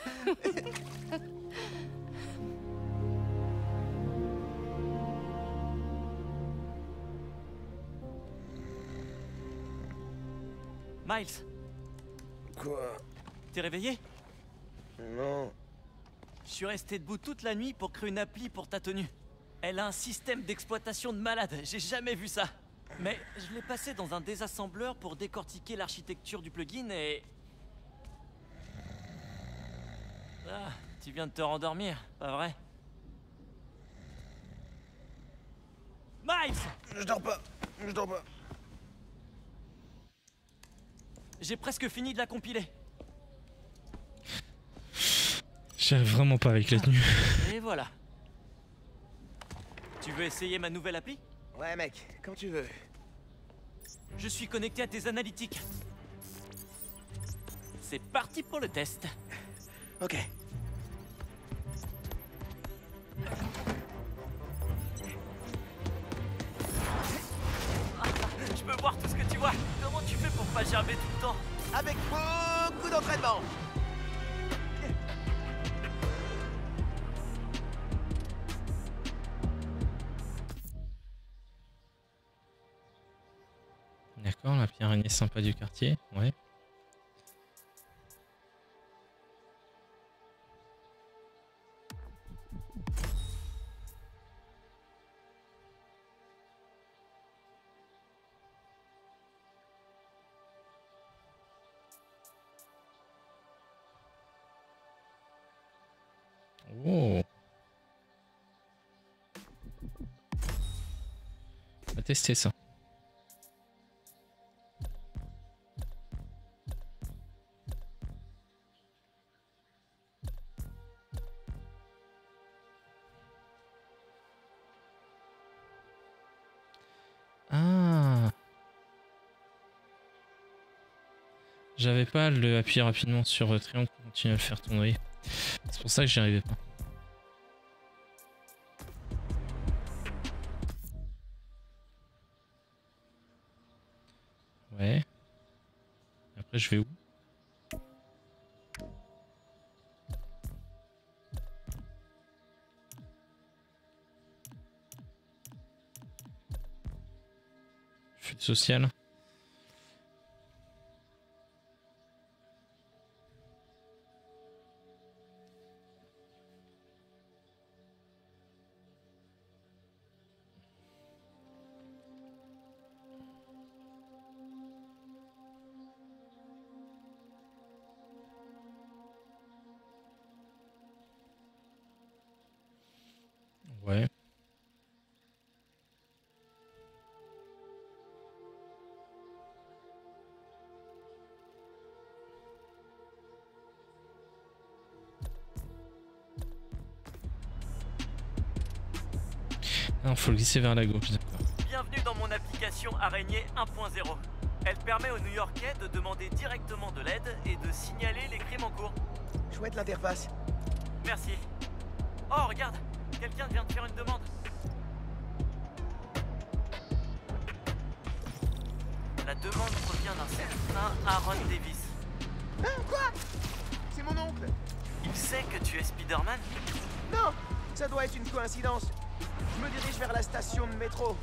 Miles, Quoi? t'es réveillé? Non. Je suis resté debout toute la nuit pour créer une appli pour ta tenue. Elle a un système d'exploitation de malade, j'ai jamais vu ça. Mais je l'ai passé dans un désassembleur pour décortiquer l'architecture du plugin et... Ah, tu viens de te rendormir, pas vrai? Miles! Je dors pas. Je dors pas. J'ai presque fini de la compiler. J'arrive vraiment pas avec la tenue. Et voilà. Tu veux essayer ma nouvelle appli? Ouais, mec, quand tu veux. Je suis connecté à tes analytiques. C'est parti pour le test. Ok. Je peux voir tout ce que tu vois. Comment tu fais pour pas gerber tout le temps? Avec beaucoup d'entraînement. D'accord, la petite araignée sympa du quartier, ouais. Oh. On va tester ça. Ah. J'avais pas le appuyer rapidement sur triangle pour continuer à le faire tourner. C'est pour ça que j'y arrivais pas. Ouais. Après je vais où? Fuite sociale. Ouais. Non, faut le glisser vers la gauche, d'accord. Bienvenue dans mon application Araignée 1.0. Elle permet aux New-Yorkais de demander directement de l'aide et de signaler les crimes en cours. Chouette l'interface. Merci. Oh, regarde, quelqu'un vient de faire une demande. La demande provient d'un certain Aaron Davis. Hein, quoi? C'est mon oncle. Il sait que tu es Spider-Man? Non, ça doit être une coïncidence. Je me dirige vers la station de métro.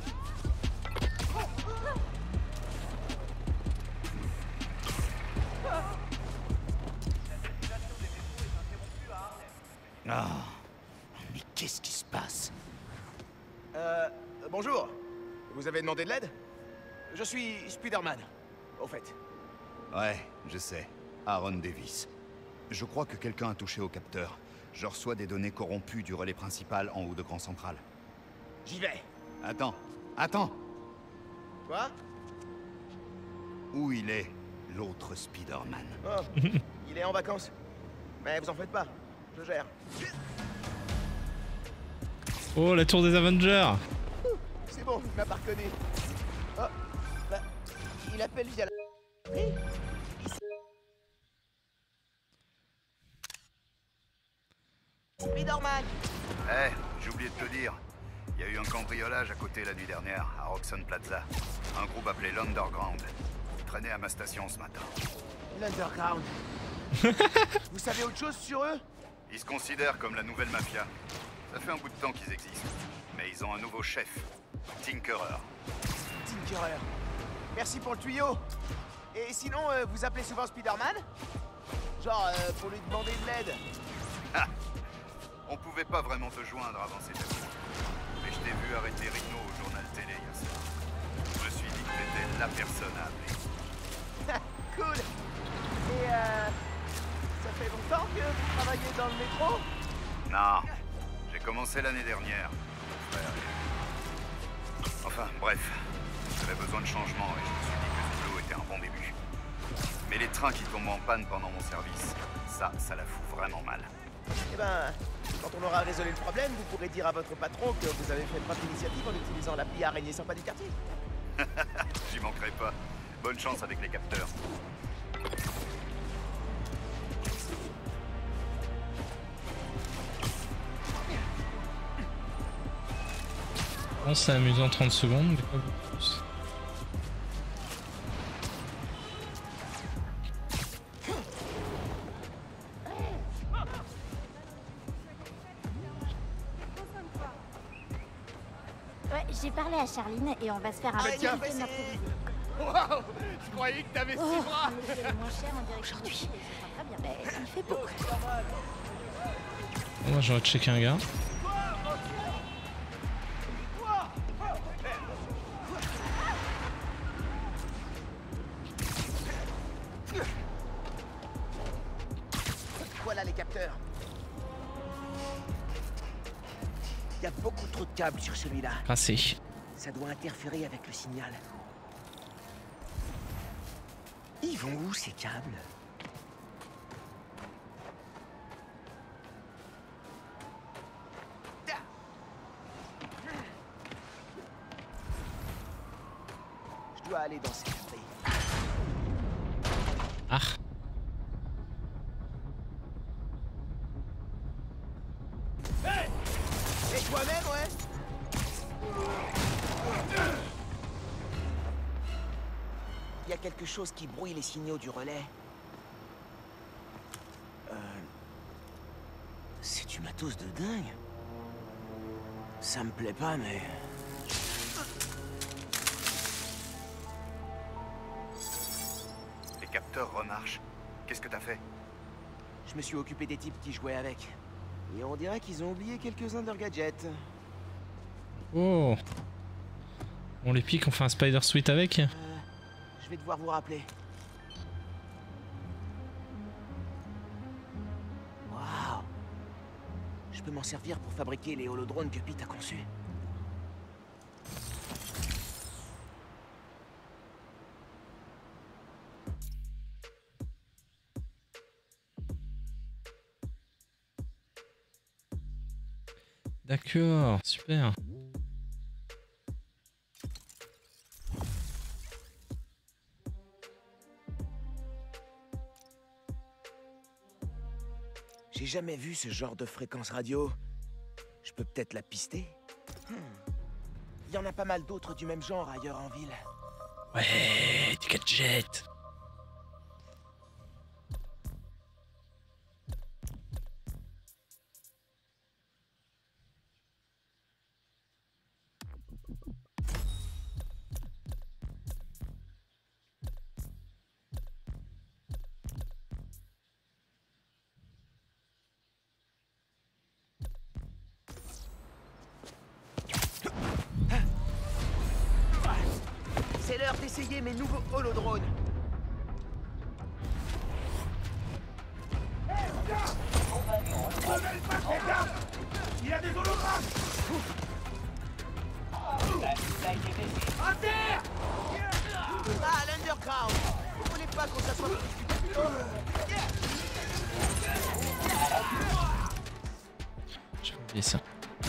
Ah, mais qu'est-ce qui se passe? Bonjour. Vous avez demandé de l'aide? Je suis Spider-Man, au fait. Ouais, je sais. Aaron Davis. Je crois que quelqu'un a touché au capteur. Je reçois des données corrompues du relais principal en haut de Grand Central. J'y vais. Attends, attends! Quoi? Où il est, l'autre Spider-Man? Oh, il est en vacances. Mais vous en faites pas, je gère. Oh, la tour des Avengers! C'est bon, il m'a pas reconnu. Oh, bah, il appelle via la... Spider-Man! Eh, j'ai oublié de te dire. Il y a eu un cambriolage à côté la nuit dernière, à Roxxon Plaza. Un groupe appelé l'Underground. Il traînait à ma station ce matin. L'Underground. Vous savez autre chose sur eux? Ils se considèrent comme la nouvelle mafia. Ça fait un bout de temps qu'ils existent. Mais ils ont un nouveau chef, Tinkerer. Tinkerer. Merci pour le tuyau. Et sinon, vous appelez souvent Spider-Man? Genre, pour lui demander de l'aide. Ah, on pouvait pas vraiment te joindre avant cette année. Mais je t'ai vu arrêter Rhino au journal télé hier soir. Je me suis dit que t'étais la personne à appeler. Cool. Et ça fait longtemps que vous travaillez dans le métro? Non, j'ai commencé l'année dernière, frère. Enfin, bref. J'avais besoin de changement et je me suis dit que ce boulot était un bon début. Mais les trains qui tombent en panne pendant mon service, ça la fout vraiment mal. Eh ben, quand on aura résolu le problème, vous pourrez dire à votre patron que vous avez fait preuve d'initiative en utilisant l'appli araignée sympa du quartier. J'y manquerai pas. Bonne chance avec les capteurs. Bon, c'est amusant 30 secondes, mais pas beaucoup plus. Ouais, j'ai parlé à Charline et on va se faire un petit tiens, week-end fais improvisé. Waouh, je croyais que t'avais 6 bras. Mais c'est le moins cher en direction aujourd'hui. Ça sera très bien. Mais il fait beau. Moi j'aurais checké un gars. Voilà les capteurs. Il y a beaucoup trop de câbles sur celui-là. Passé. Ça doit interférer avec le signal. Ils vont où ces câbles? Je dois aller dans cette café. Ah. Et toi-même, ouais? Il y a quelque chose qui brouille les signaux du relais. C'est du matos de dingue. Ça me plaît pas, mais... Les capteurs remarchent. Qu'est-ce que t'as fait? Je me suis occupé des types qui jouaient avec. Et on dirait qu'ils ont oublié quelques-uns de leurs gadgets. Oh. On les pique, on fait un spider suite avec. Je vais devoir vous rappeler. Waouh! Je peux m'en servir pour fabriquer les holodrones que Pete a conçus. D'accord, super. J'ai jamais vu ce genre de fréquence radio. Je peux peut-être la pister? Il y en a pas mal d'autres du même genre ailleurs en ville. Ouais, des gadgets. C'est l'heure d'essayer mes nouveaux holodrones. Il y a des hologrammes! À terre! Ah, l'Underground! Vous voulez pas qu'on s'assoie pour discuter? J'ai oublié ça.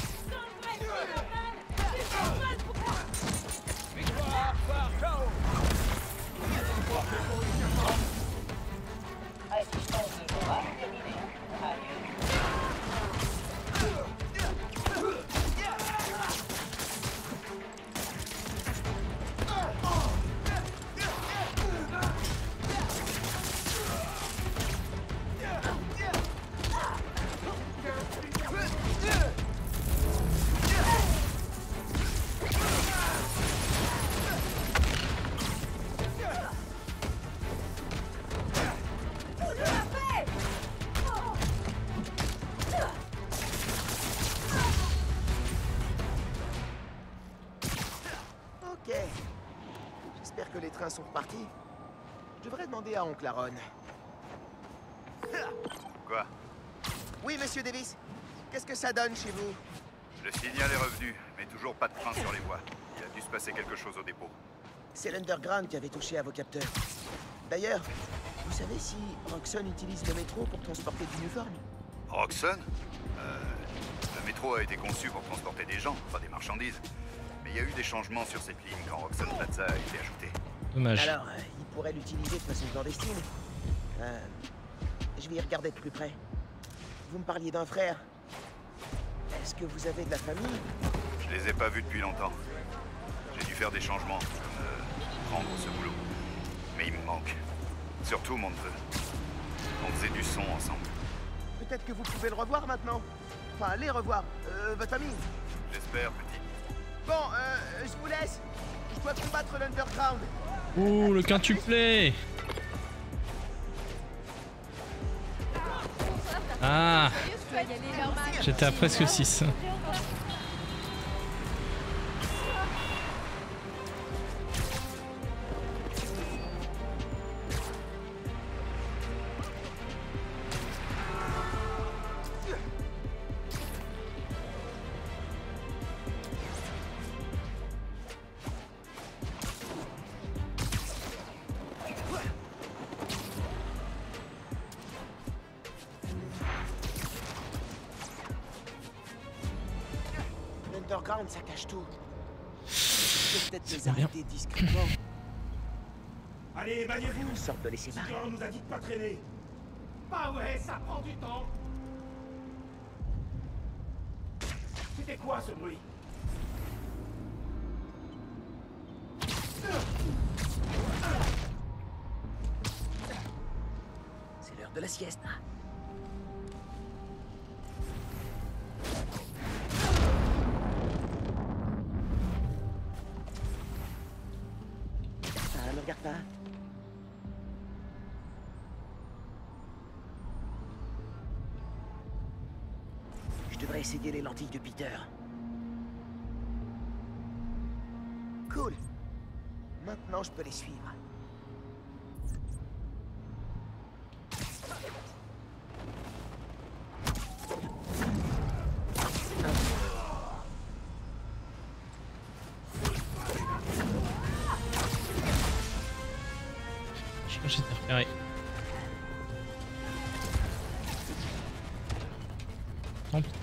Ok. J'espère que les trains sont repartis. Je devrais demander à Oncle Aaron. Quoi? Oui, monsieur Davis. Qu'est-ce que ça donne chez vous? Le signal est revenu, mais toujours pas de train sur les voies. Il y a du se passer quelque chose au dépôt. C'est l'Underground qui avait touché à vos capteurs. D'ailleurs, vous savez si Roxxon utilise le métro pour transporter du uniforme? Roxxon? Le métro a été conçu pour transporter des gens, pas des marchandises. Mais il y a eu des changements sur cette ligne quand Roxxon Plaza a été ajouté. Dommage. Alors, il pourrait l'utiliser de façon clandestine. Je vais y regarder de plus près. Vous me parliez d'un frère. Est-ce que vous avez de la famille? Je les ai pas vus depuis longtemps. J'ai dû faire des changements, prendre ce boulot. Mais il me manque. Surtout mon neveu. On faisait du son ensemble. Peut-être que vous pouvez le revoir maintenant. Enfin, les revoir. Votre famille. J'espère, petit. Bon, je vous laisse. Je dois combattre l'Underground. Ouh, le quintuplé. Ah, j'étais à presque 6. L'Underground, ça cache tout. Peut-être les arrêter discrètement. Allez, maniez-vous. Une sorte de laisser marrer. On nous a dit de pas traîner. Bah ouais, ça prend du temps. C'était quoi ce bruit? C'est l'heure de la sieste. Ne regarde pas. Je devrais essayer les lentilles de Peter. Cool. Maintenant, je peux les suivre. J'ai été repéré. Tant pis.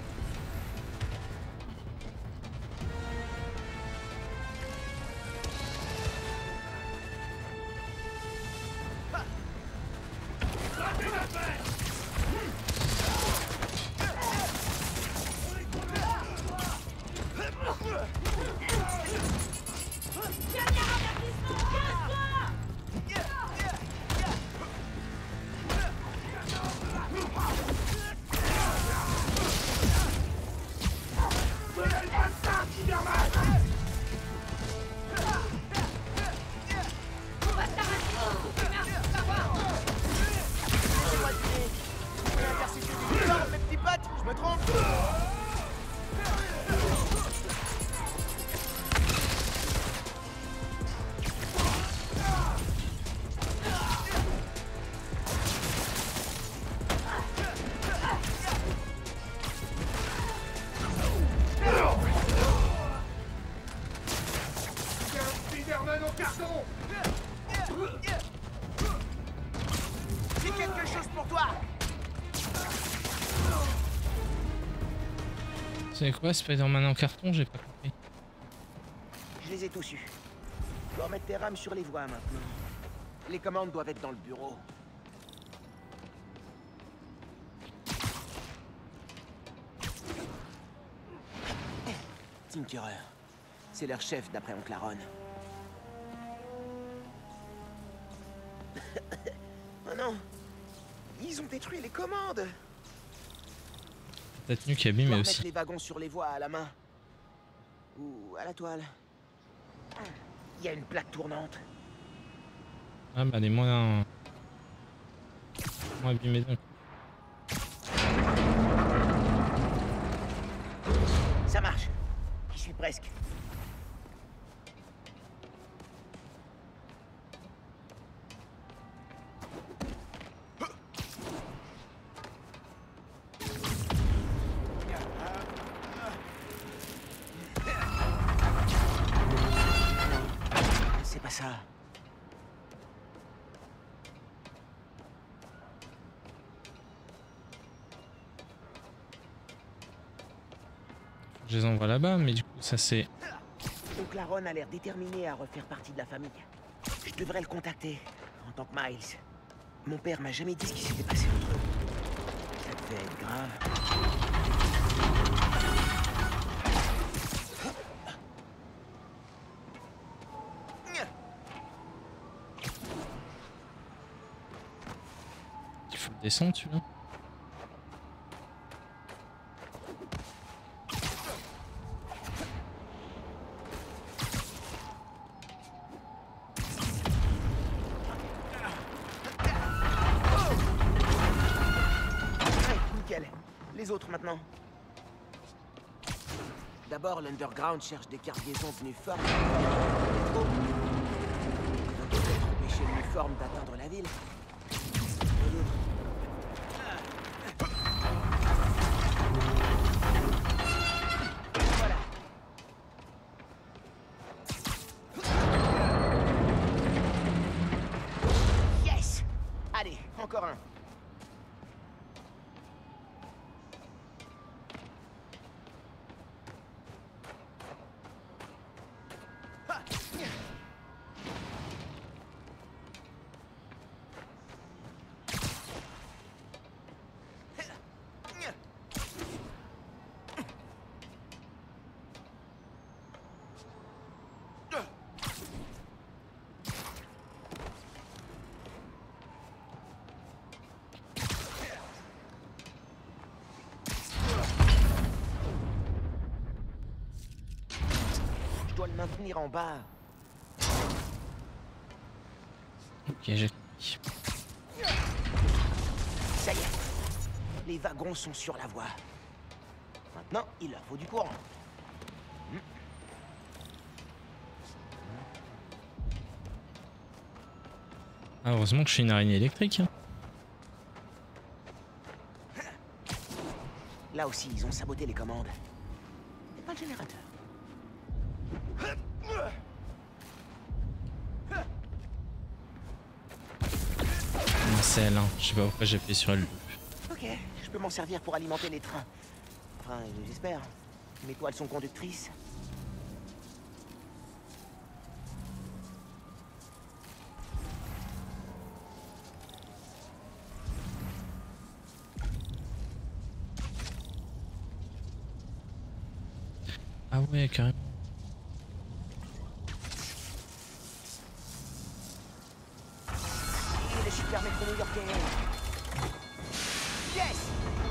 J'ai quelque chose pour toi. C'est quoi Spider-Man en carton? J'ai pas compris. Je les ai tous eus. Je dois remettre tes rames sur les voies maintenant. Les commandes doivent être dans le bureau. Tinkerer. C'est leur chef d'après Oncle Aaron. Oh non! Ils ont détruit les commandes! La tenue qui abîme mais aussi. Mettre les wagons sur les voies à la main. Ou à la toile. Il y a une plaque tournante. Ah bah les moins abîmés d'un coup. Ça marche. J'y suis presque. Je les envoie là-bas, mais du coup, ça c'est... Donc la Ron a l'air déterminée à refaire partie de la famille. Je devrais le contacter, en tant que Miles. Mon père m'a jamais dit ce qui s'était passé entre eux. Ça devait être grave. Il faut le descendre, celui-là. Les autres maintenant. D'abord, l'Underground cherche des cargaisons de Nuform. Peut-être empêcher le Nuform d'atteindre la ville. Voilà. Yes! Allez, encore un. Je dois le maintenir en bas. Ok, j'ai... Ça y est. Les wagons sont sur la voie. Maintenant, il leur faut du courant. Ah, heureusement que je suis une araignée électrique. Là aussi, ils ont saboté les commandes. Et pas le générateur. C'est L1, je sais pas pourquoi j'ai appuyé sur L2. Ok, je peux m'en servir pour alimenter les trains. Enfin, j'espère. Mes toiles sont conductrices. Ah ouais, carrément. Et le super métro new-yorkais. Yes!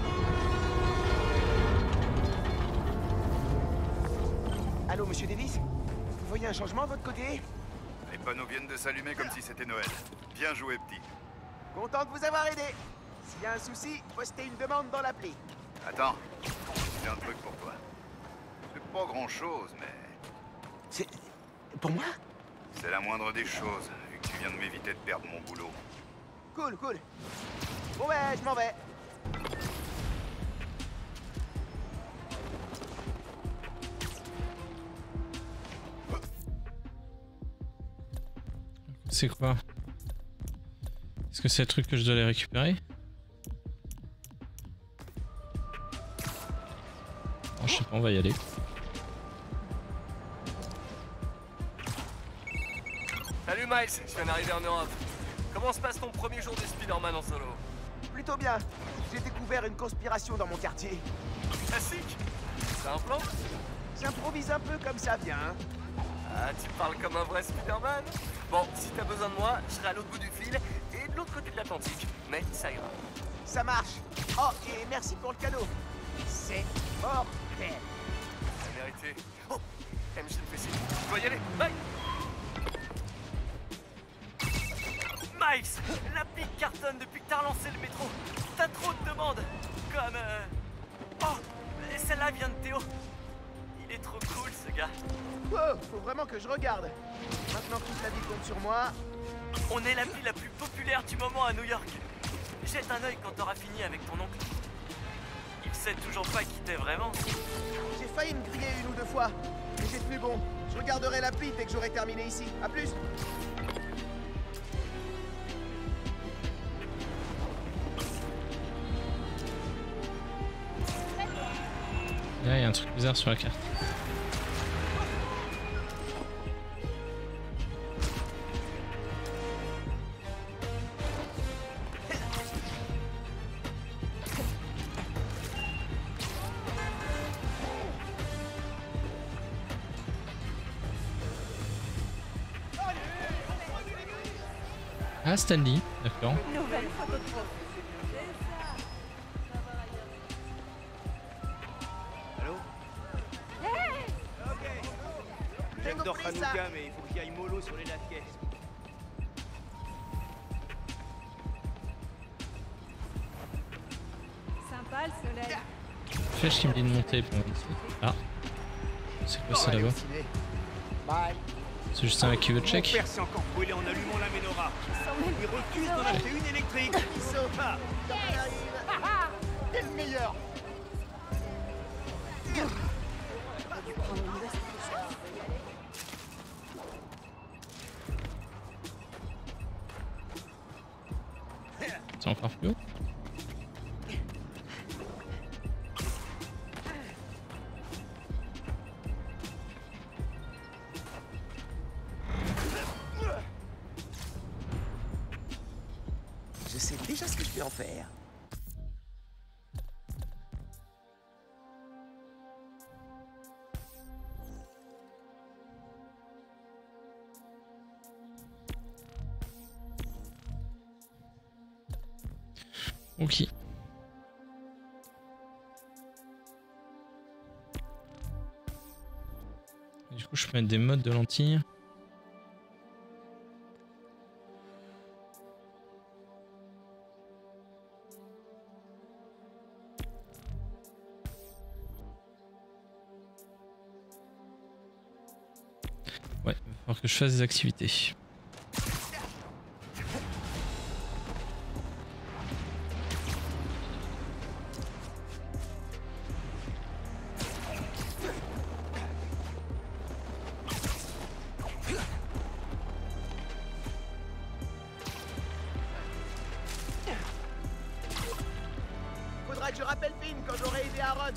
Allô, monsieur Davis? Vous voyez un changement de votre côté? Les panneaux viennent de s'allumer comme si c'était Noël. Bien joué, petit. Content de vous avoir aidé. S'il y a un souci, postez une demande dans l'appli. Attends, j'ai un truc pour toi. C'est pas grand-chose, mais... C'est... pour moi? C'est la moindre des choses, vu que tu viens de m'éviter de perdre mon boulot. Cool, cool. Bon ben, je m'en vais. C'est quoi? Est-ce que c'est le truc que je dois aller récupérer? Non, je sais pas, on va y aller. Salut Miles, je viens d'arriver en Europe. Comment se passe ton premier jour de Spider-Man en solo? Plutôt bien. J'ai découvert une conspiration dans mon quartier. Classique. C'est un plan? J'improvise un peu comme ça vient. Hein. Ah, tu parles comme un vrai Spider-Man? Bon, si t'as besoin de moi, je serai à l'autre bout du fil et de l'autre côté de l'Atlantique. Mais ça ira. Ça marche. Oh, et merci pour le cadeau. C'est mortel. La vérité. Oh, MJ le fessier. Je dois y aller. Bye. Miles, l'appli cartonne depuis que t'as relancé le métro. T'as trop de demandes. Comme... Oh, celle-là vient de Théo. Il est trop cool, ce gars. Wow, faut vraiment que je regarde. Maintenant que toute la vie compte sur moi... On est l'appli la plus populaire du moment à New York. Jette un œil quand t'auras fini avec ton oncle. Il sait toujours pas qui t'es vraiment. J'ai failli me griller une ou deux fois, mais j'ai tenu bon. Je regarderai l'appli dès que j'aurai terminé ici. À plus. Là, il y a un truc bizarre sur la carte. Ah, Stanley, d'accord. Nouvelle photo de profil. Allô? J'adore Hanouka, mais il faut qu'il y aille mollo sur les laquais. Sympa le soleil. Flèche qui me dit de monter pour ici. Ah. C'est quoi ça là-bas? C'est juste un mec qui veut check. Mon père s'est encore brûlé en allumant la menorah. Il refuse d'en acheter une électrique. Il sauve pas. T'es le meilleur. C'est encore plus haut. Je sais déjà ce que je vais en faire. Ok. Du coup, je peux mettre des modes de lentilles. Ouais, il va falloir que je fasse des activités. Faudra que je rappelle Finn quand j'aurai aidé Aaron.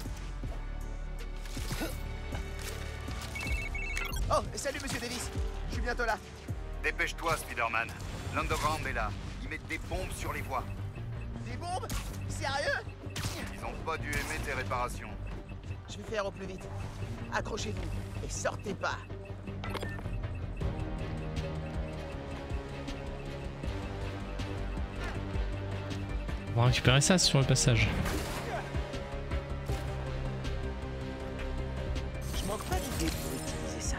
Oh, salut Monsieur Davis. Je suis bientôt là. Dépêche-toi, Spider-Man. L'Underground est là. Ils mettent des bombes sur les voies. Des bombes? Sérieux? Ils ont pas dû aimer tes réparations. Je vais faire au plus vite. Accrochez-vous et sortez pas. On va récupérer ça sur le passage. Je manque pas d'idées pour utiliser ça.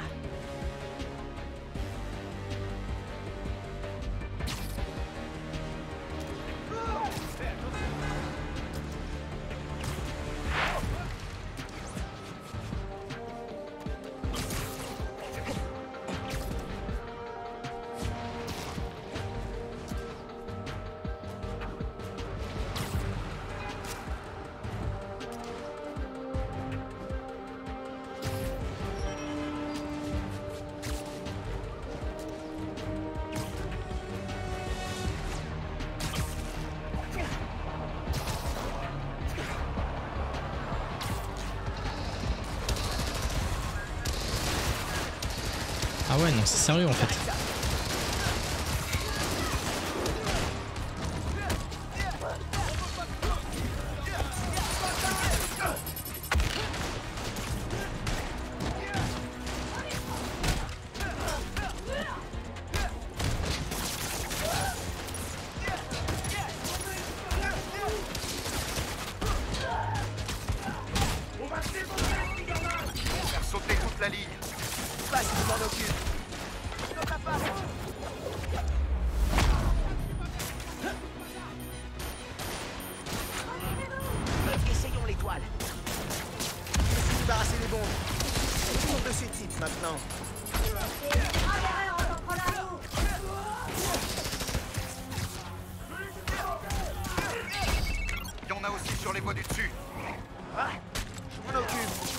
Ah ouais, non, c'est sérieux en fait. Faire sauter toute la ligne. Passe, je m'en occupe. Essayons l'étoile. Débarrasser les bombes. Tour de ces types maintenant. Il y en a aussi sur les voies du dessus. Ah, je m'en occupe.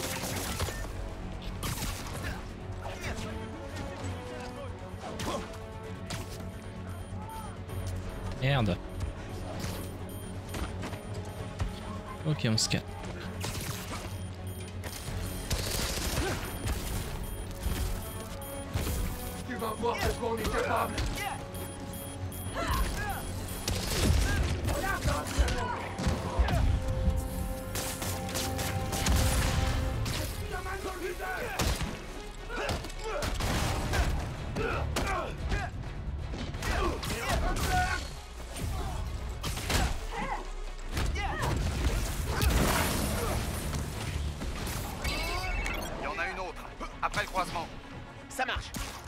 Merde. Ok, on se calme. quoi on est capable. Il y en a une autre, après le croisement. Ça marche.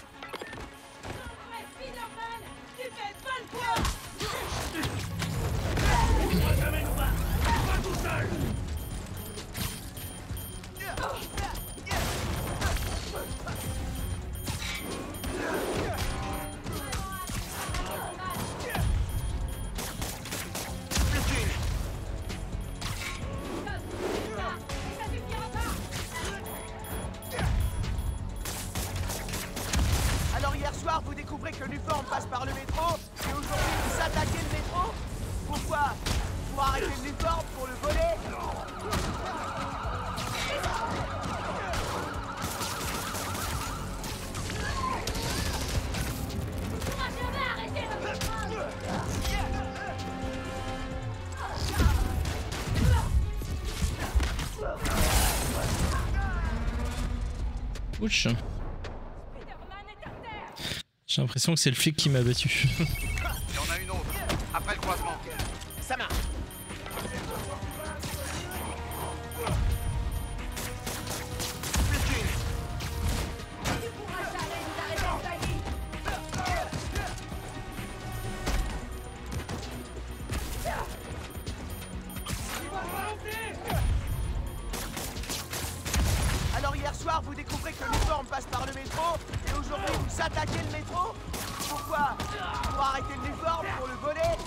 Alors hier soir, vous découvrez que l'uniforme passe par le métro, et aujourd'hui vous attaquez le métro? Pourquoi? Pour arrêter l'uniforme, pour le voler? Ouch. J'ai l'impression que c'est le flic qui m'a battu. Il y en a une autre, après le croisement. Ça marche. Alors hier soir, vous découvrez que l'uniforme passe par le métro, et aujourd'hui vous attaquez le métro? Pourquoi? Pour arrêter l'uniforme, pour le voler?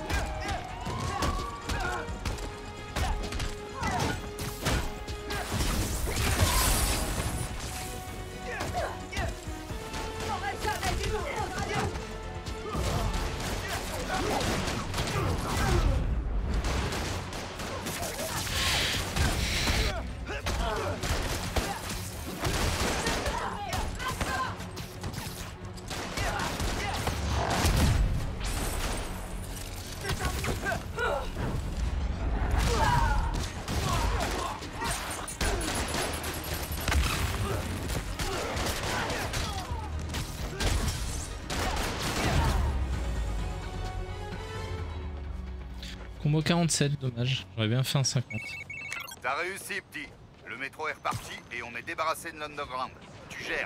Combo 47, dommage. J'aurais bien fait un 50. T'as réussi, petit. Le métro est reparti et on est débarrassé de l'underground. Tu gères.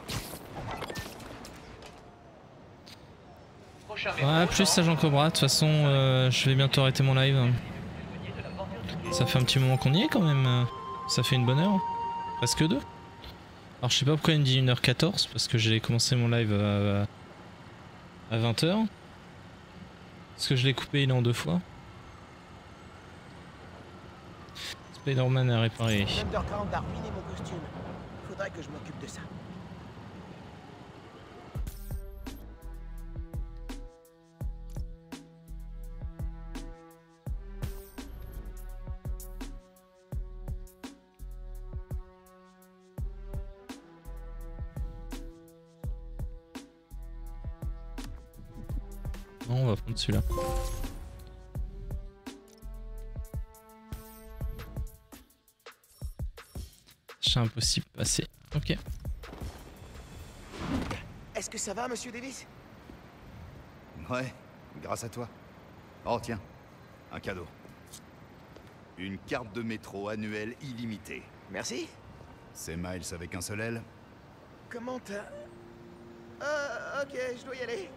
Ouais, plus agent Cobra. De toute façon, je vais bientôt arrêter mon live. Ça fait un petit moment qu'on y est quand même. Ça fait une bonne heure. Presque deux. Alors je sais pas pourquoi il me dit 1h14. Parce que j'ai commencé mon live à 20h. Parce que je l'ai coupé, il est en 2 fois. Spider-Man à réparer. L'underground a ruiné mon costume. Faudrait que je m'occupe de ça. Non, on va prendre celui-là. C'est impossible de passer. Ok. Est-ce que ça va, monsieur Davis? Ouais, grâce à toi. Oh tiens, un cadeau. Une carte de métro annuelle illimitée. Merci. C'est Miles avec un seul L. Comment t'as... ok, je dois y aller.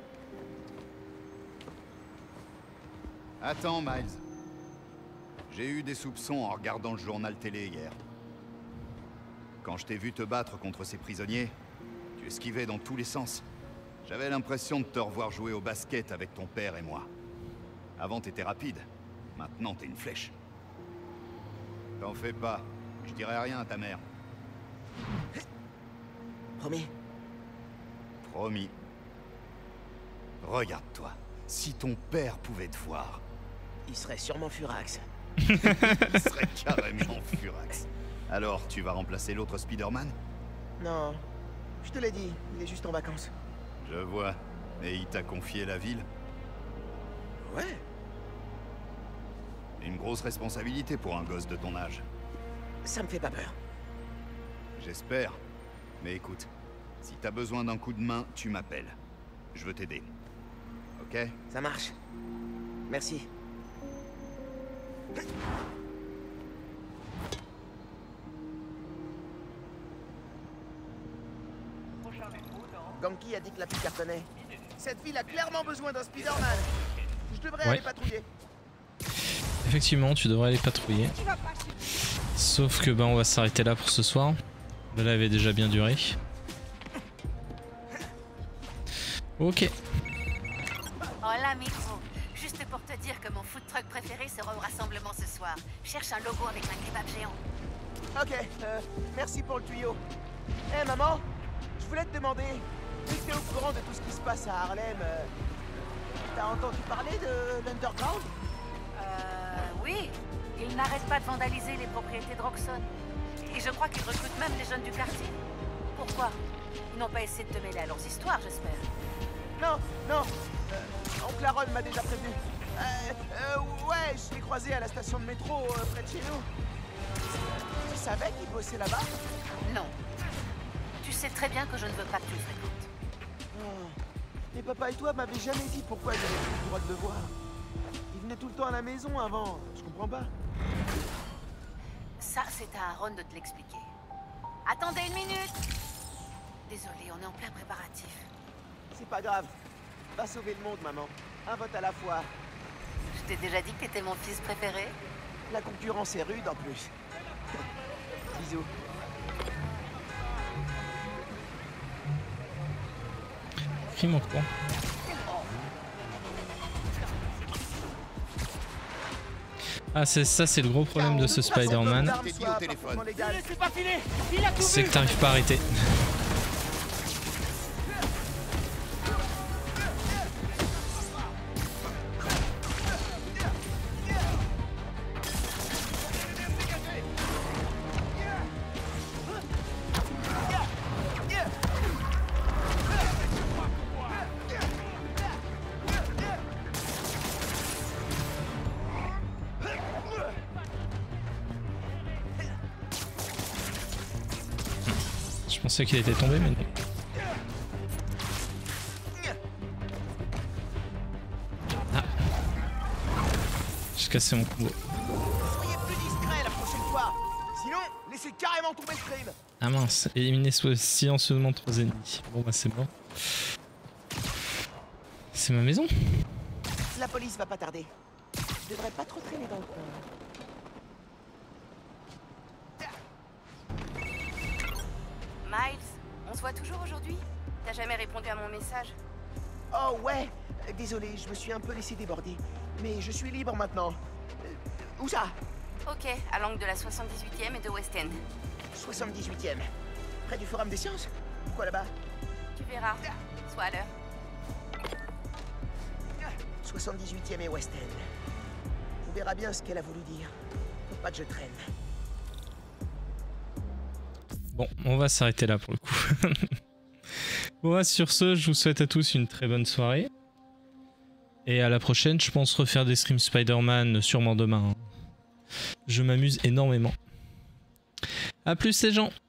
Attends, Miles. J'ai eu des soupçons en regardant le journal télé hier. Quand je t'ai vu te battre contre ces prisonniers, tu esquivais dans tous les sens. J'avais l'impression de te revoir jouer au basket avec ton père et moi. Avant, t'étais rapide. Maintenant, t'es une flèche. T'en fais pas. Je dirai rien à ta mère. Promis. Promis. Regarde-toi. Si ton père pouvait te voir... Il serait sûrement furax. Il serait carrément furax. Alors, tu vas remplacer l'autre Spider-Man? Non, je te l'ai dit, il est juste en vacances. Je vois. Et il t'a confié la ville? Ouais. Une grosse responsabilité pour un gosse de ton âge. Ça me fait pas peur. J'espère. Mais écoute, si t'as besoin d'un coup de main, tu m'appelles. Je veux t'aider. Ok? Ça marche. Merci. Ganki a dit que l'appli cartonnait. Cette ville a clairement besoin d'un Spider-Man. Je devrais aller patrouiller. Effectivement, tu devrais aller patrouiller. Sauf que on va s'arrêter là pour ce soir. Le live avait déjà bien duré. Ok. Hola, micro. Juste pour te dire que mon food truck préféré sera au rassemblement ce soir. Cherche un logo avec un kebab géant. Ok, merci pour le tuyau. Hé maman, je voulais te demander, tu es au courant de tout ce qui se passe à Harlem? T'as entendu parler de l'Underground? Oui. Ils n'arrêtent pas de vandaliser les propriétés de Roxxon. Et je crois qu'ils recrutent même les jeunes du quartier. Pourquoi? Ils n'ont pas essayé de te mêler à leurs histoires, j'espère. Non, non. Oncle Aaron m'a déjà prévenu. Ouais, je l'ai croisé à la station de métro près de chez nous. Tu savais qu'il bossait là-bas? Non. Tu sais très bien que je ne veux pas que tu le fréquentes. Oh. Et papa et toi m'avaient jamais dit pourquoi j'avais plus le droit de le voir. Il venait tout le temps à la maison avant, je comprends pas. Ça, c'est à Aaron de te l'expliquer. Attendez une minute! Désolé, on est en plein préparatif. C'est pas grave. Va sauver le monde, maman. Un vote à la fois. Je t'ai déjà dit que t'étais mon fils préféré? La concurrence est rude en plus. Bisous. Crime en cours. Ah c'est ça, c'est le gros problème de ce Spider-Man. C'est que t'arrives pas à arrêter. Je pensais qu'il était tombé, mais non. Ah. J'ai cassé mon combo. Soyez plus discret la prochaine fois. Sinon, laissez carrément tomber le crime. Ah mince, éliminer silencieusement 3 ennemis. Bon bah c'est bon. C'est ma maison. La police va pas tarder. Je devrais pas trop traîner dans le coin. Miles, on se voit toujours aujourd'hui? T'as jamais répondu à mon message? Oh ouais. Désolé, je me suis un peu laissé déborder. Mais je suis libre maintenant. Où ça? Ok, à l'angle de la 78e et de West End. 78e. Près du Forum des Sciences? Pourquoi là-bas? Tu verras. Sois à l'heure. 78e et West End. On verra bien ce qu'elle a voulu dire. Faut pas que je traîne. Bon, on va s'arrêter là pour le coup. Bon, sur ce, je vous souhaite à tous une très bonne soirée. Et à la prochaine, je pense refaire des streams Spider-Man sûrement demain. Je m'amuse énormément. A plus les gens!